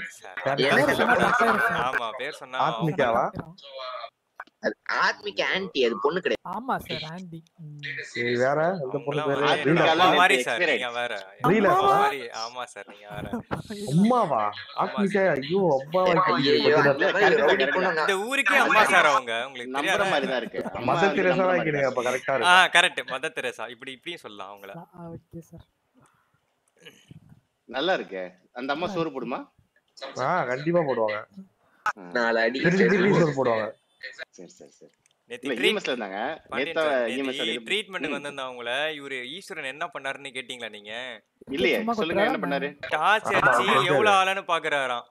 ஆமா பேர் சொன்னா ஆத்மிகாவா? ஆத்மிகா ஆன்ட்டி. அது பொண்ணு கிடையாது. ஆமா சார் ஆன்ட்டி. சரி வேற எந்த பொண்ணு பேரு? ரீலா மாதிரி சார். நீங்க வேற. ரீலா மாதிரி. ஆமா சார் நீங்க வேற. அம்மாவா? ஆத்மிகா? ஐயோ அம்மாவா? இந்த ஊருக்கே அம்மா சார் அவங்க. உங்களுக்கு நம்பற மாதிரி தான் இருக்கு. மதர் தெரேசா வைக்கிறீங்க அப்ப கரெக்ட்டா இருக்கு. ஆ கரெக்ட். மதர் தெரேசா இப்படி இப்படியும் சொல்லலாம் அவங்கள. Okay sir. நல்லா இருக்கு. அந்த அம்மா சோறு போடுமா? ஆ கண்டிப்பா போடுவாங்க. நாலு அடி சோறு போடுவாங்க. சரி சரி சரி. நேத்து ஈமெஸ்ல இருந்தாங்க. நேத்து ஈமெஸ்ல ட்ரீட்மென்ட்க்கு வந்திருந்தா அவங்கள இவரு ஈஸ்வரன் என்ன பண்ணாருன்னு கேட்டிங்களா நீங்க? இல்லையே சொல்லுங்க என்ன பண்ணாரு? டார்ச் அடிச்சு எவ்வளவு ஆளன்னு பாக்குறாராம்.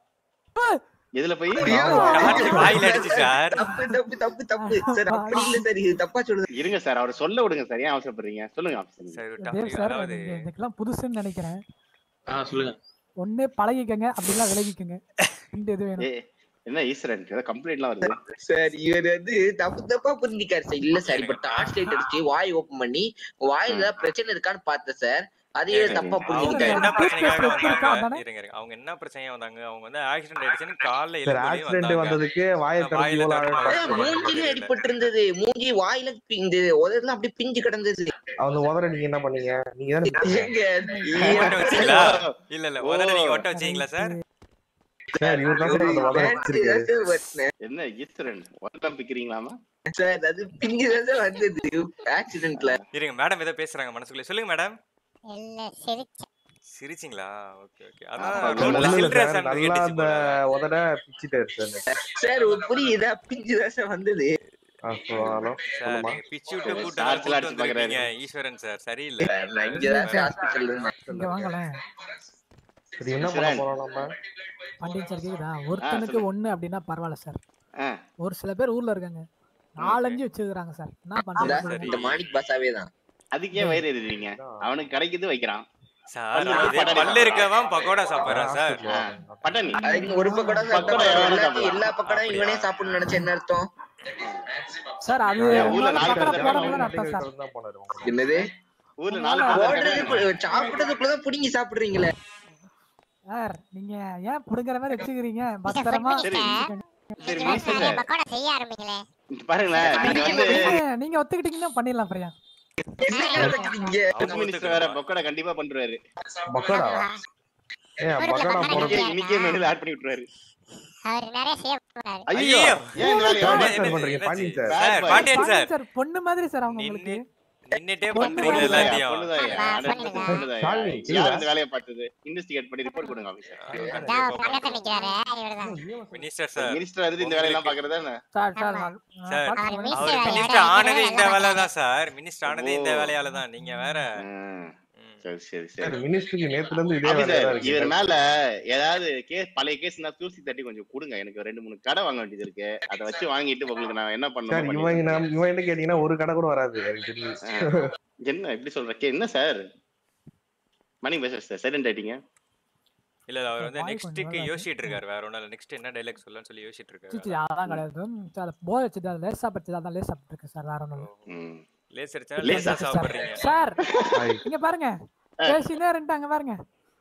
எதுல போய் டார்ச் வாயில அடிச்சு சார். தப்பு தப்பு தப்பு தப்பு சார். அப்படி இல்ல சார். இது தப்பா சொல்லுங்க. இருங்க சார் அவர் சொல்ல விடுங்க சார். ஏன் அவசரப்படுறீங்க? சொல்லுங்க ஆபீசர். சார் இதுக்கெல்லாம் புதுசுன்னு நினைக்கிறேன். ஆ சொல்லுங்க. ஒண்ணே பழகிக்கங்க அப்படினா விலகிக்கங்க. இந்த இது வேணும். என்ன ஈஸ்வரன் ஏதோ கம்ப்ளைண்ட்லாம் வருது சார். இவர் வந்து தப்பு தப்பா புரிஞ்சிக்காரு சார். இல்ல சார் இப்ப டார்ச் லைட் அடிச்சு வாய் ஓபன் பண்ணி வாயில பிரச்சனை இருக்கான்னு பார்த்தேன் சார். அதே தப்பா புரிஞ்சிக்காரு. என்ன பிரச்சனைக்காக வந்தாங்க? இருங்க இருங்க. அவங்க என்ன பிரச்சனையா வந்தாங்க? அவங்க வந்து ஆக்சிடென்ட் ஆயிடுச்சுன்னு கால்ல எலும்பி ஆக்சிடென்ட் வந்ததுக்கு வாயை தடவி மூஞ்சில அடிபட்டு இருந்தது. மூஞ்சி வாயில இந்த உதறலாம் அப்படியே பிஞ்சு கிடந்தது. அந்த உதற நீங்க என்ன பண்ணீங்க? நீங்க ஒட்ட வச்சீங்களா? இல்ல இல்ல உதற நீங்க ஒட்ட வச்சீங்களா சார்? சார் இவரு தான் சார் அந்த உதற வச்சிருக்காரு. என்ன ஈஸ்வரன் உதறம் பிக்கிறீங்களாமா? சார் அது பிஞ்சு தான் வந்தது ஆக்சிடென்ட்ல. இருங்க மேடம் ஏதோ பேசுறாங்க மனசுக்குள்ள. சொல்லுங்க மேடம். இல்ல சிரிச்ச சிரிச்சிங்களா? Okay okay. அதான் ரோட்ல சில்ட்ரா சார் அந்த உதற பிச்சிட்டாரு சார். சார் புரியுதா? பிஞ்சு தான் சார் வந்தது. ஹலோ சார் நீங்க பிச்சு விட்டு கூட்ட கூட்டி பாக்குறீங்க ஈஸ்வரன் சார். சரியில்லை. நான் இங்க தான் ஹாஸ்பிடல்ல இருக்கேன். இங்க வாங்களே. சரி என்ன பண்ண போறோம் நம்ம? பாண்டியன் சார் கேக்குதா? ஒருத்தனுக்கு ஒண்ணு அப்படினா பரவாயில்லை சார். ஒரு சில பேர் ஊர்ல இருக்காங்க. நாலஞ்சு வச்சிருக்காங்க சார். என்ன பண்றது? இந்த மாணிக் பாசாவே தான். அதுக்கே வயிறு எறிறீங்க. அவனுக்கு கிடைக்குது வைக்கிறான் சார். பல்ல இருக்கவன் பக்கோடா சாப்பிடுறான் சார். பட்டனி ஒரு பக்கோடா சாப்பிட்டா எல்லா பக்கோடா இவனே சாப்பிடணும்னு நினைச்ச என்ன அர்த்தம்? சார் அது ஊர்ல நாலு பேர் போறாங்கன்னு அர்த்தம் சார். என்னது? ஊர்ல நாலு பேர் போடுறது சாப்பிட்டதுக்குள்ள தான் புடிங்கி சாப்பிடுறீங்களே சார். நீங்க ஏன் புடுங்கற மாதிரி வச்சுக்கிறீங்க? பத்திரமா சரி சரி மினிஸ்டர் பக்கோடா செய்ய ஆரம்பிங்களே. பாருங்களே நீங்க வந்து நீங்க ஒத்துக்கிட்டீங்கன்னா பண்ணிடலாம் பிரியா. என்ன நடக்குதுங்க? மினிஸ்டர் வேற பக்கோடா கண்டிப்பா பண்றாரு. பக்கோடா இன்னைக்கே மெனுல ஆட் பண்ணி விட்டுறாரு. அவர் நிறைய சேவ் பண்ணாரு. ஐயோ ஏன் இந்த வேலைய சார் பண்றீங்க Pandian sir sir Pandian sir sir பொண்ணு மாதிரி சார் அவங்க உங்களுக்கு நின்னுட்டே பண்றீங்க எல்லாத்தையும். பொண்ணுதாயா பொண்ணுதாயா யார் இந்த வேலைய பார்த்தது? இன்வெஸ்டிகேட் பண்ணி ரிப்போர்ட் கொடுங்க ஆபீசர். நான் பக்கத்துல நிக்கறாரு இவர்தான். மினிஸ்டர் சார் மினிஸ்டர் அது இந்த வேலை எல்லாம் பாக்குறதா என்ன? சார் சார் சார் அவர் மினிஸ்டர் ஆனது இந்த வேலை தான் சார். மினிஸ்டர் ஆனது இந்த வேலையால தான். நீங்க வேற சரி சரி சரி மினிஸ்டருக்கு நேத்துல இருந்து இதே வேலை தான் இருக்கு. இவர் மேல ஏதாவது கேஸ் பழைய கேஸ்னா தூசி தட்டி கொஞ்சம் கொடுங்க. எனக்கு ரெண்டு மூணு கடை வாங்க வேண்டியது இருக்கு. அத வச்சு வாங்கிட்டு உங்களுக்கு நான் என்ன சார் பண்ணணும்? இவங்க நான் இவன் என்ன கேட்டீங்கன்னா ஒரு கடை கூட வராது எனக்கு தெரியும். என்ன இப்படி சொல்ற? என்ன சார் மணி பேசுற சார் சைலண்ட் ஆயிட்டீங்க? இல்ல அவர் வந்து நெக்ஸ்ட்க்கு யோசிச்சிட்டு இருக்காரு. வேற ஒண்ணு இல்ல. நெக்ஸ்ட் என்ன டயலாக் சொல்லலாம்னு சொல்லி யோசிச்சிட்டு இருக்காரு. சிச்சி அதான் கிடையாது சார். போர் வச்சதா லேசா பச்சதா தான் லேசா சாப்பிட்டுருக்கு சார். வேற ஒண்ணு ம் லேஸ் அடிச்சா லேசா சாப்பிடுறீங்க சார். இங்க பாருங்க பேசினே இருந்தாங்க பாருங்க.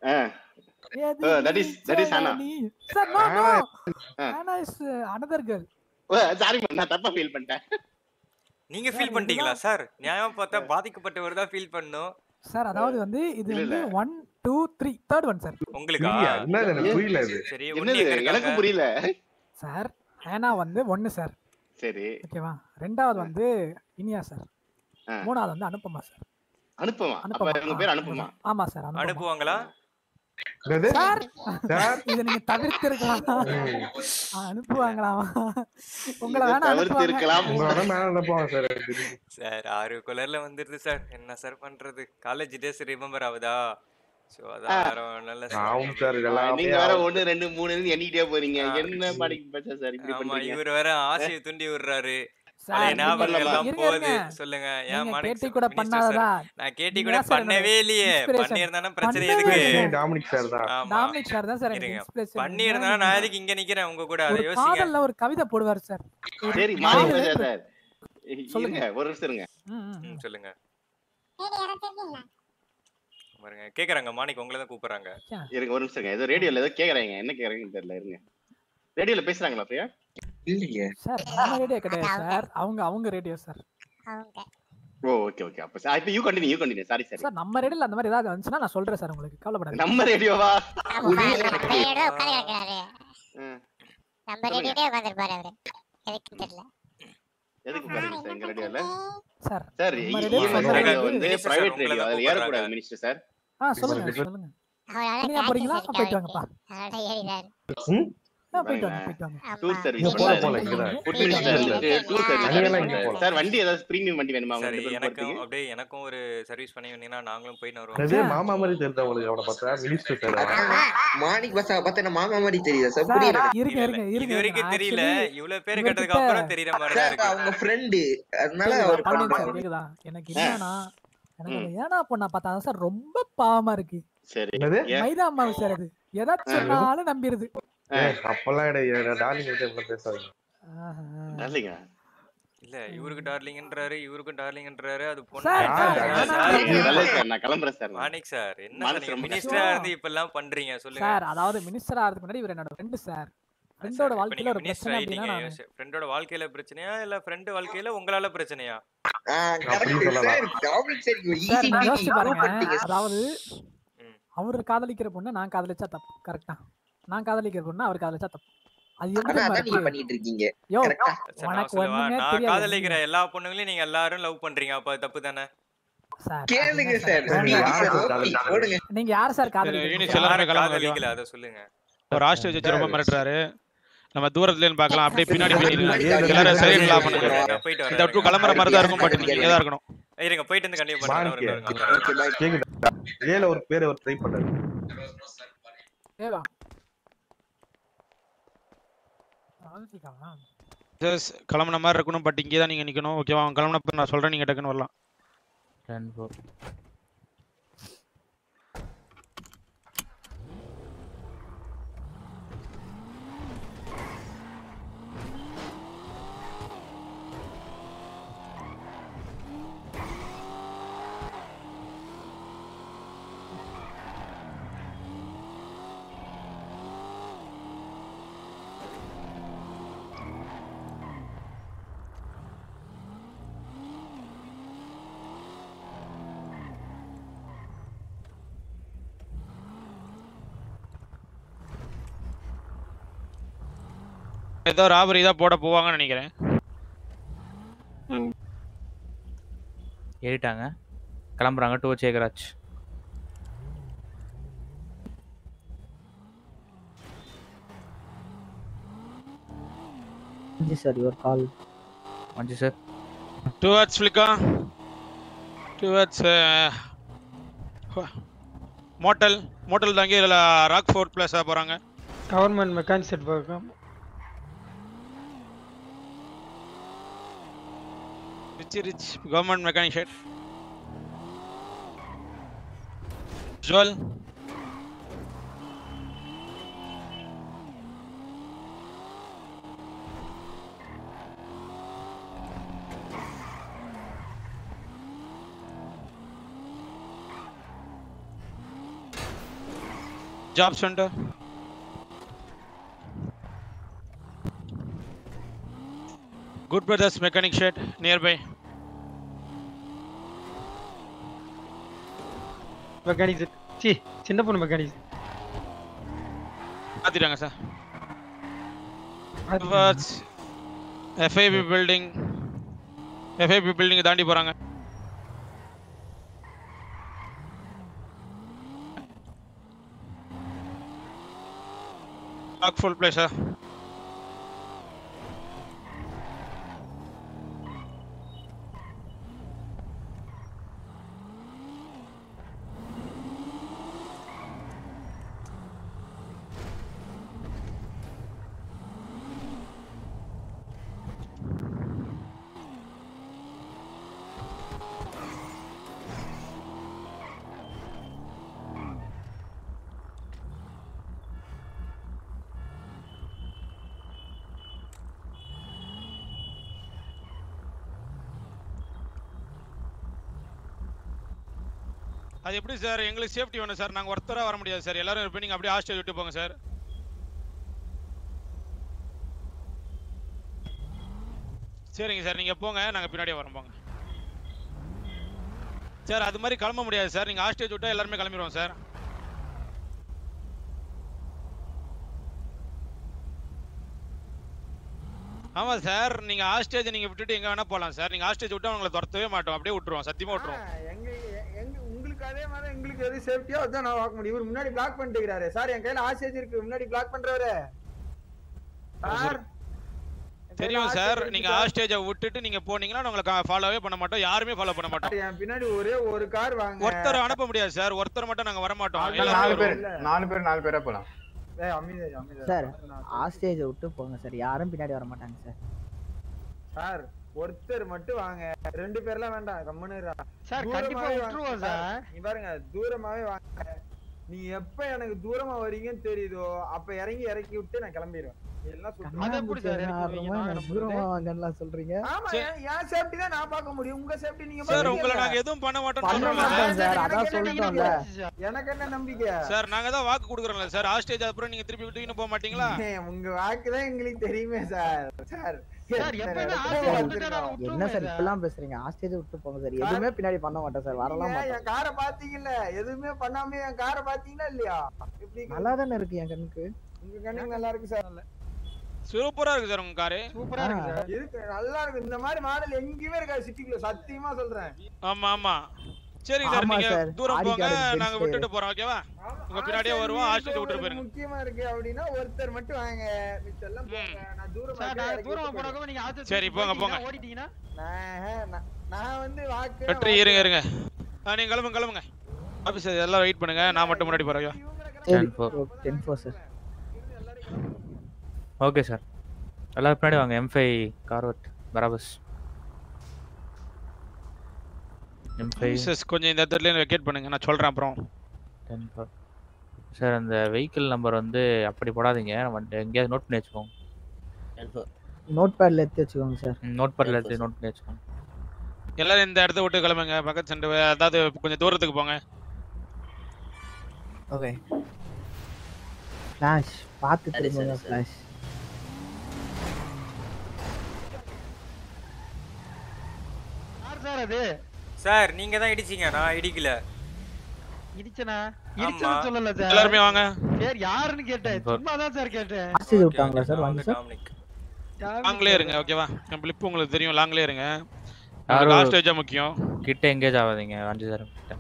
Oh, that is that is Hannah. Sir, no, no. Hannah is another girl. Oh, sorry man, நான் தப்பா ஃபீல் பண்ணிட்டேன். நீங்க ஃபீல் பண்ணிட்டீங்களா சார்? நியாயமா பார்த்தா பாதிக்கப்பட்டவர் தான் ஃபீல் பண்ணனும். சார் அதாவது வந்து இது வந்து one two three third one sir. உங்களுக்கா? என்ன எனக்கு புரியல இது. சரி எனக்கு புரியல. சார் Hannah வந்து one சார். சரி. ஓகேவா? ரெண்டாவது வந்து இனியா சார். மூணாவது வந்து அனுப்பமா சார். அனுப்பமா? அப்ப உங்க பேர் அனுப்பமா? ஆமா சார். அனுப்புவாங்களா? சார் சார் இத நீங்க தவிர்த்திருக்கலாம். அனுப்புவாங்களா? உங்கள வேணா தவிர்த்திருக்கலாம். உங்கள வேணா அனுப்புவாங்க சார். சார் ஆறு கலர்ல வந்துருது சார். என்ன சார் பண்றது? காலேஜ் டேஸ் ரிமெம்பர் ஆவுதா? சோ அதான் நல்ல ஆவும் சார். இதெல்லாம் நீங்க வேற ஒன்று ரெண்டு மூணு ன்னு எண்ணிட்டே போறீங்க. என்ன பாடிக்கு பச்சா சார் இப்படி பண்றீங்க? இவர் வேற ஆசையை தூண்டி விடுறாரு. அட ஞாபகம் எல்லாம் போகுது. சொல்லுங்க ஏன் மாணிக் கேட்டி கூட பண்ணாதடா? நான் கேட்டி கூட பண்ணவே இல்லையே. பண்ணியிருந்தானே பிரச்சனை எதுக்கு? டாமினிக் சார் தான். டாமினிக் சார் தான் சார் எனக்கு இன்ஸ்பிரேஷன். பண்ணியிருந்தா நான் எதுக்கு இங்க நிக்கிறேன் உங்க கூட? அத யோசிங்க. காதல்ல ஒரு கவிதை போடுவார் சார். சரி மாணிக் சார் சொல்லுங்க. ஒரு நிமிஷம் இருங்க. ம் சொல்லுங்க. பாருங்க கேக்குறாங்க மாணிக் உங்களை தான் கூப்பிடுறாங்க. இருங்க ஒரு நிமிஷம். ஏதோ ரேடியோல ஏதோ கேக்குறாங்க. என்ன கேக்குறாங்கன்னு தெரியல. இருங்க. ரேடியோல பேசுறாங்களா பிரியா? இல்லையே சார் நம்ம ரேடியோ கிடையாது சார். அவங்க அவங்க ரேடியோ சார். அவங்க ஓ ஓகே ஓகே. அப்ப சார் இப்போ you continue you continue. Sorry sir. Sir நம்ம ரேடியோல அந்த மாதிரி ஏதாவது வந்துச்சுனா நான் சொல்றேன் சார் உங்களுக்கு. கவலைப்படாதீங்க. நம்ம ரேடியோவா? ரேடியோ உட்கார்ந்து கிடக்குறாரு. நம்ம ரேடியோவே உட்கார்ந்திருப்பாரு அவரு. எதுக்கு தெரியல. எதுக்கு உட்கார்ந்தீங்க சார் எங்க ரேடியோல? சார் சார் ரேடியோ வந்து பிரைவேட் ரேடியோ. அதுல ஏற கூடாது மினிஸ்டர் சார். ஆ சொல்லுங்க சொல்லுங்க. நீங்க போறீங்களா? போயிட்டு வாங்கப்பா. அவரே ஏறிறாரு. ம் போயிட்டு வாங்க போயிட்டு வாங்க. டூர் சர்வீஸ் போல போல இங்க food minister tour service. Sir வண்டி ஏதாவது பிரீமியம் வண்டி வேணுமா உங்களுக்கு? எனக்கு அப்படியே எனக்கும் ஒரு சர்வீஸ் பண்ணி வந்தீங்கன்னா நாங்களும் போயிட்டு வருவோம். அதே மாமா மாதிரி தெரியுது உங்களுக்கு. அவளை பார்த்தா மினிஸ்டர் சார். மாணிக் பசா பார்த்தா என்ன மாமா மாதிரி தெரியுதா சார்? புரியல. இருங்க இருங்க இருங்க. இது வரைக்கும் தெரியல. இவ்வளவு பேர் கேட்டதுக்கு அப்புறம் தெரியற மாதிரி தான் இருக்கு. அவங்க ஃப்ரெண்ட் அதனால அவர் பண்ணாங்க. கேக்குதா? எனக்கு என்னன்னா எனக்கு ஏனா பொண்ணா பார்த்தா சார் ரொம்ப பாவமா இருக்கு. சரி. மைதா மாவு சார் அது. எதா சொன்னாலும் நம்பிடுது. ஏய் அப்பலாம் கிடையாது. டார்லிங் கிட்ட இப்படி பேசாதீங்க. டார்லிங்கா? இல்ல இவருக்கு டார்லிங்ன்றாரு இவருக்கு டார்லிங்ன்றாரு. அது பொண்ணு. நான் கிளம்பறேன் சார். மாணிக் சார் என்ன நீங்க மினிஸ்டரா இருந்து இப்ப எல்லாம் பண்றீங்க சொல்லுங்க. சார் அதாவது மினிஸ்டர் ஆறதுக்கு முன்னாடி இவர் என்னோட ஃப்ரெண்ட் சார். ஃப்ரெண்டோட வாழ்க்கையில ஒரு பிரச்சனை அப்படினா நான் ஃப்ரெண்டோட வாழ்க்கையில பிரச்சனையா இல்ல ஃப்ரெண்ட் வாழ்க்கையில உங்களால பிரச்சனையா? Correct sir. டாபிக் சரி ஈஸி யோசிச்சு பாருங்க. அதாவது அவர் காதலிக்கிற பொண்ணு நான் காதலிச்சா தப்பு. கரெக்ட்டா? நான் காதலிக்கிற பொண்ணு அவர் காதலிச்சா தப்பு. அது எப்படி நீங்க பண்ணிட்டு இருக்கீங்க? யோ உனக்கு ஒண்ணுமே தெரியாது. நான் காதலிக்கிற எல்லா பொண்ணுங்களையும் நீங்க எல்லாரும் லவ் பண்றீங்க. அப்ப தப்பு தானே? கேளுங்க சார். நீங்க யார் சார் காதலிக்கிறீங்க? யூனிஸ் எல்லாரும் காதலிக்கல அத சொல்லுங்க. ஒரு ஹாஸ்டேஜ் வச்சு ரொம்ப மிரட்டறாரு. நம்ம தூரத்துல இருந்து பார்க்கலாம். அப்படியே பின்னாடி போயிடுங்க. எல்லாரும் சைலன்ட்லா பண்ணுங்க. போயிட்டு வரேன். இந்த டூ கிளம்பற மாதிரி தான் இருக்கும். பட் நீங்க தான் இருக்கணும். இருங்க போயிட்டு வந்து கண்டிப்பா பண்ணுங்க. Okay bye. கேக்குதா? ஏல ஒரு பேர் ஒரு ட்ரை பண்றாரு. ஏவா ஜஸ்ட் கிளம்புன மாதிரி இருக்கணும். பட் இங்கே தான் நீங்க நிக்கணும். ஓகேவா? அவங்க கிளம்புனப்ப நான் சொல்றேன். நீங்க டக்குன்னு வரலாம். ten four ஏதோ ராபரி தான் போட போவாங்கன்னு நினைக்கிறேன். ஏறிட்டாங்க, கிளம்புறாங்க. டூ சேகராஜ். Manju sir your call. Manju sir towards ஃபிளிக்கா டுவர்ட்ஸ் மோட்டல் மோட்டல் தாங்கி இதில் ராக் ஃபோர்ட் பிளேஸாக போகிறாங்க. கவர்மெண்ட் மெக்கானிக் செட் பார்க்கலாம். Rich rich government mechanic shed. Jewel job center. Good Brothers mechanic shed nearby. Mechanic சி சின்ன பொண்ணு மெக்கானிக் மாத்திட்டாங்க சார். Towards F I B building F I B building தாண்டி போறாங்க. Rock full place sir. அது எப்படி சார்? எங்களுக்கு சேஃப்டி வேணும் சார். நாங்க ஒருத்தரா வர முடியாது சார். எல்லாரும் இருப்பீங்க, நீங்க அப்படியே ஹாஸ்டல் விட்டு போங்க சார். சரிங்க சார், நீங்க போங்க, நாங்க பின்னாடியே வரோம். போங்க சார். அது மாதிரி கிளம்ப முடியாது சார். நீங்க ஹாஸ்டேஜ் விட்டா எல்லாருமே கிளம்பிடுவோம் சார். ஆமா சார், நீங்க ஹாஸ்டேஜ் நீங்க விட்டுட்டு எங்க வேணா போலாம் சார். நீங்க ஹாஸ்டேஜ் விட்டா உங்களை துரத்தவே மாட்டோம், அப்படியே விட்டுருவோம், சத்தியமா விட்டுருவோம். எங்க எங்க உங்களுக்கு அதே மாதிரி எங்களுக்கு எது சேஃப்டியோ அதான் நான் வாக்க முடியும். இவர் முன்னாடி பிளாக் பண்ணிட்டு இருக்காரு சார். என் கையில ஹாஸ்டேஜ் இருக்கு, முன்னாடி பிளாக் பண்றவரு சார். தெரியும் சார், நீங்க ஹாஸ்டேஜை விட்டுட்டு நீங்க போனீங்கன்னா உங்களை ஃபாலோவே பண்ண மாட்டோம், யாருமே ஃபாலோ பண்ண மாட்டோம். என் பின்னாடி ஒரே ஒரு கார் வாங்க. ஒருத்தர் அனுப்ப முடியாது சார், ஒருத்தர் மட்டும் நாங்க வர மாட்டோம். நாலு பேர் நாலு பேர் நாலு பேரா போலாம். சார் ஹாஸ்டேஜ் விட்டு போங்க சார், யாரும் பின்னாடி வர மாட்டாங்க சார். சார் ஒருத்தர் மட்டும் வாங்க, ரெண்டு பேர்லாம் வேண்டாம். கம்முனுரா சார். கண்டிப்பா விட்டுருவோம் சார். நீ பாருங்க, தூரமாவே வாங்க. நீ எப்ப எனக்கு தூரமா வரீங்கன்னு தெரியுதோ அப்ப இறங்கி இறக்கி விட்டு நான் கிளம்பிடுவேன். எல்லாம் தூரமா வாங்கலாம் சொல்றீங்க. ஆமா, என் சேஃப்டி தான் நான் பார்க்க முடியும். உங்க சேஃப்டி நீங்க சார் உங்களை நாங்க எதுவும் பண்ண மாட்டோம் பண்ண மாட்டோம் சார். அதான் சொல்றோம்ல, எனக்கு என்ன நம்பிக்கை சார்? நாங்க தான் வாக்கு கொடுக்குறோம்ல சார். ஹாஸ்டேஜ் அப்புறம் நீங்க திருப்பி விட்டு போக மாட்டீங்களா? உங்க வாக்கு தான் எங்களுக்கு தெரியுமே சார். சார் என்ன சார் இப்பெல்லாம் பேசுறீங்க? ஹாஸ்டேஜ் விட்டு போங்க சார், எதுவுமே பின்னாடி பண்ண மாட்டேன் சார். வரலாம் மாட்டேன். என் காரை பாத்தீங்கல்ல, எதுவுமே பண்ணாம என் காரை பாத்தீங்களா இல்லையா? எப்படி நல்லா தானே இருக்கு என் கண்ணுக்கு. உங்க கண்ணுக்கு நல்லா இருக்கு சார். சூப்பரா இருக்கு சார் உங்க காரு. சூப்பரா இருக்கு சார். இருக்கு, நல்லா இருக்கு. இந்த மாதிரி மாடல் எங்கேயுமே இருக்காது சிட்டிக்குள்ள, சத்தியமா சொல்றேன். ஆமா ஆமா. சரி சார், நீங்க தூரம் போங்க, நாங்க விட்டுட்டு போறோம். ஓகேவா? உங்க பின்னாடியே வருவோம், ஹாஸ்டேஜ் விட்டுட்டு போயிருங்க. முக்கியமா இருக்கு அப்படினா ஒருத்தர் மட்டும் வாங்க, மிச்செல்லாம் போங்க. நான் தூரமா சார் தூரமா போறதுக்கு நீங்க ஆத்து. சரி போங்க போங்க. ஓடிட்டீங்கனா நான் நான் வந்து வாக்கு வெற்றி. இருங்க இருங்க, நீங்க கிளம்புங்க கிளம்புங்க. ஆபீசர் எல்லாரும் வெயிட் பண்ணுங்க, நான் மட்டும் முன்னாடி போறேன். Ten four sir. Okay sir, எல்லாரும் பின்னாடி வாங்க. எம் ஃபைவ் கார்வெட் பராபஸ். எம் ஃபைவ் சார் கொஞ்சம் இந்த இடத்துல வெக்கேட் பண்ணுங்க, நான் சொல்றேன் அப்புறம். Ten four sir. அந்த வெஹிக்கிள் நம்பர் வந்து அப்படி போடாதீங்க, எங்கேயாவது நோட் பண்ணி வச்சுக்கோங்க. நோட் பேட்ல எடுத்து வச்சுக்கோங்க சார். நோட் பேட்ல எடுத்து நோட் பண்ணி வச்சுக்கோங்க. எல்லாரும் இந்த இடத்த விட்டு கிளம்புங்க, பக்கத்து சென்டர், அதாவது கொஞ்சம் தூரத்துக்கு போங்க. ஓகே. ஃபிளாஷ் பாத்து திரும்புங்க. Flash sir. அது சார் நீங்க தான் இடிச்சீங்க, நான் இடிக்கல. இடிச்சனா? இடிச்சது சொல்லல சார். எல்லாரும் வாங்க. சார் யாருன்னு கேட்டேன், சும்மா தான் சார் கேட்டேன். ஹாஸ்டேஜ் விட்டாங்களா சார்? வாங்க சார். லாங்லயே இருங்க ஓகேவா நம்ம லிப் உங்களுக்கு தெரியும் லாங்லயே இருங்க யாரும் லாஸ்ட் ஸ்டேஜ் முக்கியம் கிட்ட எங்கேஜ் ஆகாதீங்க அஞ்சு தரம் கிட்ட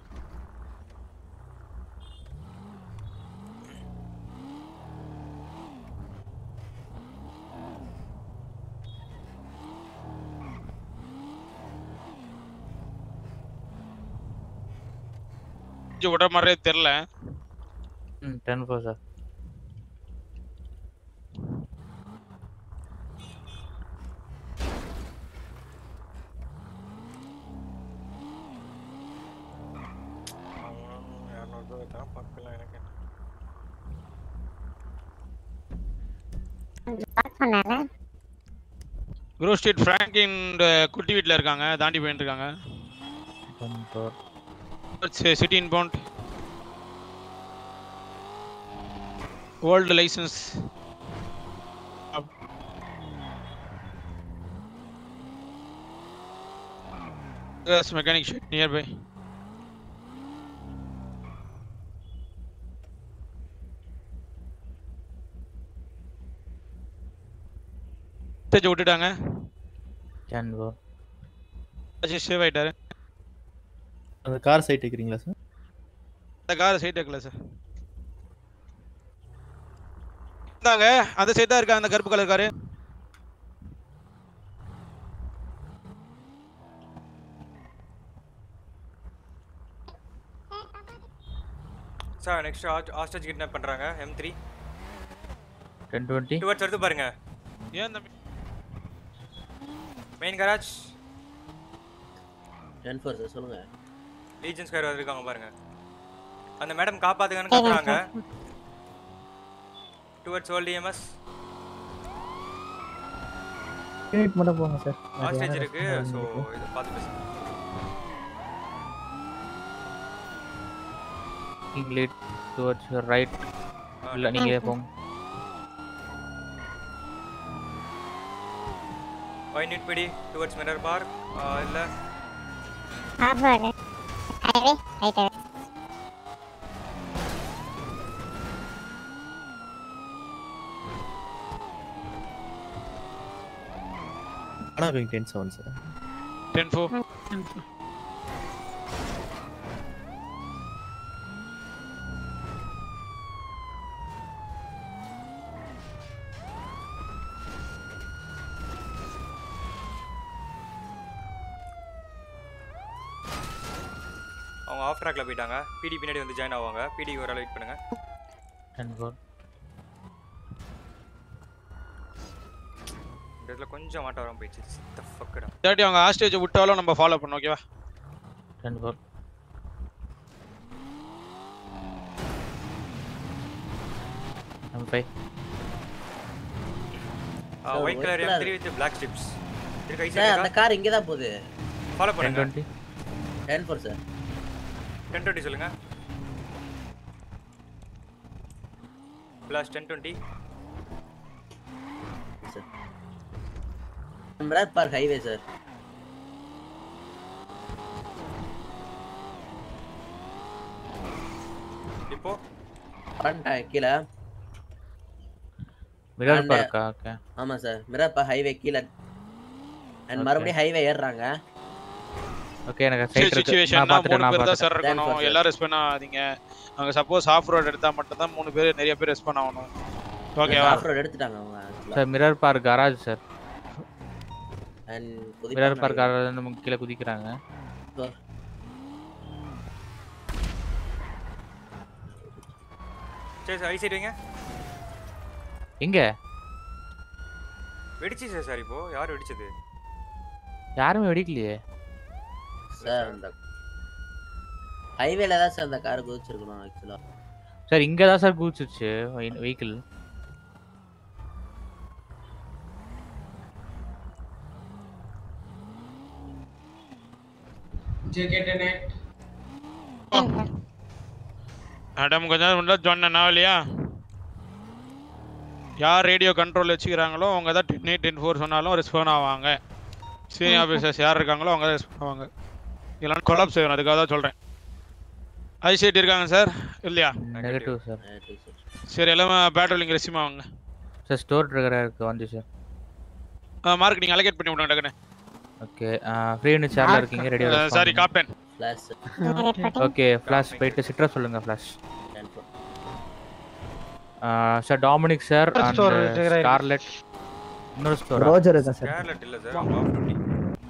விட மாதிரியே தெரியல ம் ten four sir Grove street ஃப்ராங்கின் குட்டி வீட்ல இருக்காங்க தாண்டி போயிட்டு இருக்காங்க city inbound old license mechanic shed nearby stage விட்டுட்டாங்க கேன்வோ அஜய் சேவ் ஆயிட்டாரு அந்த கார் சைட் எடுக்கிறீங்களா சார் அந்த கார் சைட் எடுக்கல சார் இந்தாங்க அந்த சைடு தான் இருக்கா அந்த கருப்பு colour car sir next hostage kidnap பண்றாங்க M three ten twenty towards எடுத்து பாருங்க ஏன் தம்பி main garage ten four sir சொல்லுங்க லீஜன் ஸ்கொயர் வந்திருக்காங்க பாருங்க அந்த மேடம் காப்பாத்துங்கன்னு கத்துறாங்க டுவர்ட்ஸ் ஓல்ட் டிஎம்எஸ் யூனிட் மட்டும் போங்க சார் ஹாஸ்டேஜ் இருக்கு சோ இத பாத்து பேசுங்க king lead towards your right இல்ல நீங்க போங்க why need PD towards Mirror Park இல்ல ஆஃபர் ஹைவே ரைட் ஆனா ten seven sir ten four அவங்க ஆஃப் ட்ராக்ல போயிட்டாங்க பிடி பின்னாடி வந்து ஜாயின் ஆவாங்க பிடி ஒரு வெயிட் பண்ணுங்க டென் ஃபோர் இதுல கொஞ்சம் மாட்ட வர போயிடுச்சு தி ஃபக்கடா டாடி அவங்க ஹாஸ்டேஜ் விட்டாலும் நம்ம ஃபாலோ பண்ணோம் ஓகேவா டென் ஃபோர் எம் ஃபைவ் ஆ white colour M three with black strips இருக்கு ஐசி சார் அந்த கார் இங்க தான் போகுது ஃபாலோ பண்ணுங்க twenty ten four sir ten twenty சொல்லுங்க plus ten twenty sir Mirror Park highway sir இப்போ பண்ணிட்டேன் கீழே மிரர் பார்க்கா ஓகே ஆமா சார் மிரர் பார்க் ஹைவே கீழே அண்ட் மறுபடியும் ஹைவே ஏறுறாங்க ஓகே எனக்கு சைட் இருக்கு சிச்சுவேஷன் நான் பாத்துட்டேன் மூணு நான் பேர் தான் பாத்துட்டேன் சார் இருக்கணும் எல்லாரும் ரெஸ்பாண்ட் ஆகாதீங்க அங்க சப்போஸ் ஆஃப் ரோட் எடுத்தா மட்டும் தான் மூணு பேர் நிறைய பேர் ரெஸ்பாண்ட் ஆகணும் ஓகேவா ஆஃப் ரோட் எடுத்துட்டாங்க அவங்க sir Mirror Park garage sir and Mirror Park garage நம்ம கீழ குதிக்கறாங்க சரி ஐசி வைங்க எங்க வெடிச்சு சார் இப்போ யார் வெடிச்சது யாருமே வெடிக்கலையே சார் அந்த ஹைவேல தான் சார் அந்த கார் குதிச்சிருக்கணும் ஆக்சுவலா சார் இங்க தான் சார் குதிச்சிச்சு வெஹிக்கிள் ஜேகேடனே மேடம் கொஞ்சம் முன்னாடி சொன்னேனா இல்லையா யார் ரேடியோ கண்ட்ரோல் வச்சுக்கிறாங்களோ அவங்க தான் டென் எயிட் டென் ஃபோர் சொன்னாலும் ரெஸ்பாண்ட் ஆவாங்க சீனியர் ஆஃபீஸர்ஸ் யார் இருக்காங்களோ அவங்க தான் ரெஸ்பாண்ட் ஆவாங்க இல்லைன்னா கொலாப்ஸ் ஆகும் அதுக்காக தான் சொல்கிறேன் ஐசிஐடி இருக்காங்க சார் இல்லையா நெகட்டிவ் சார் சரி எல்லாமே பேட்ரோலிங் ரெசியூம் ஆகுங்க சார் ஸ்டோர் ட்ரிகரா இருக்கு வந்து சார் மார்க் நீங்க அலோகேட் பண்ணி விடுங்க டக்குனு. ஓகே ஃப்ரீ யூனிட் சேர்ல இருக்கீங்க ரெடியா? Sorry captain. Flash. Okay flash போயிட்டு சிட்ரஸ் சொல்லுங்க flash. Sir Dominic sir and Scarlett இன்னொரு ஸ்டோர் ரோஜர் இருக்கா சார்? ஸ்கார்லெட் இல்ல சார் அவங்க ஆஃப் டியூட்டி.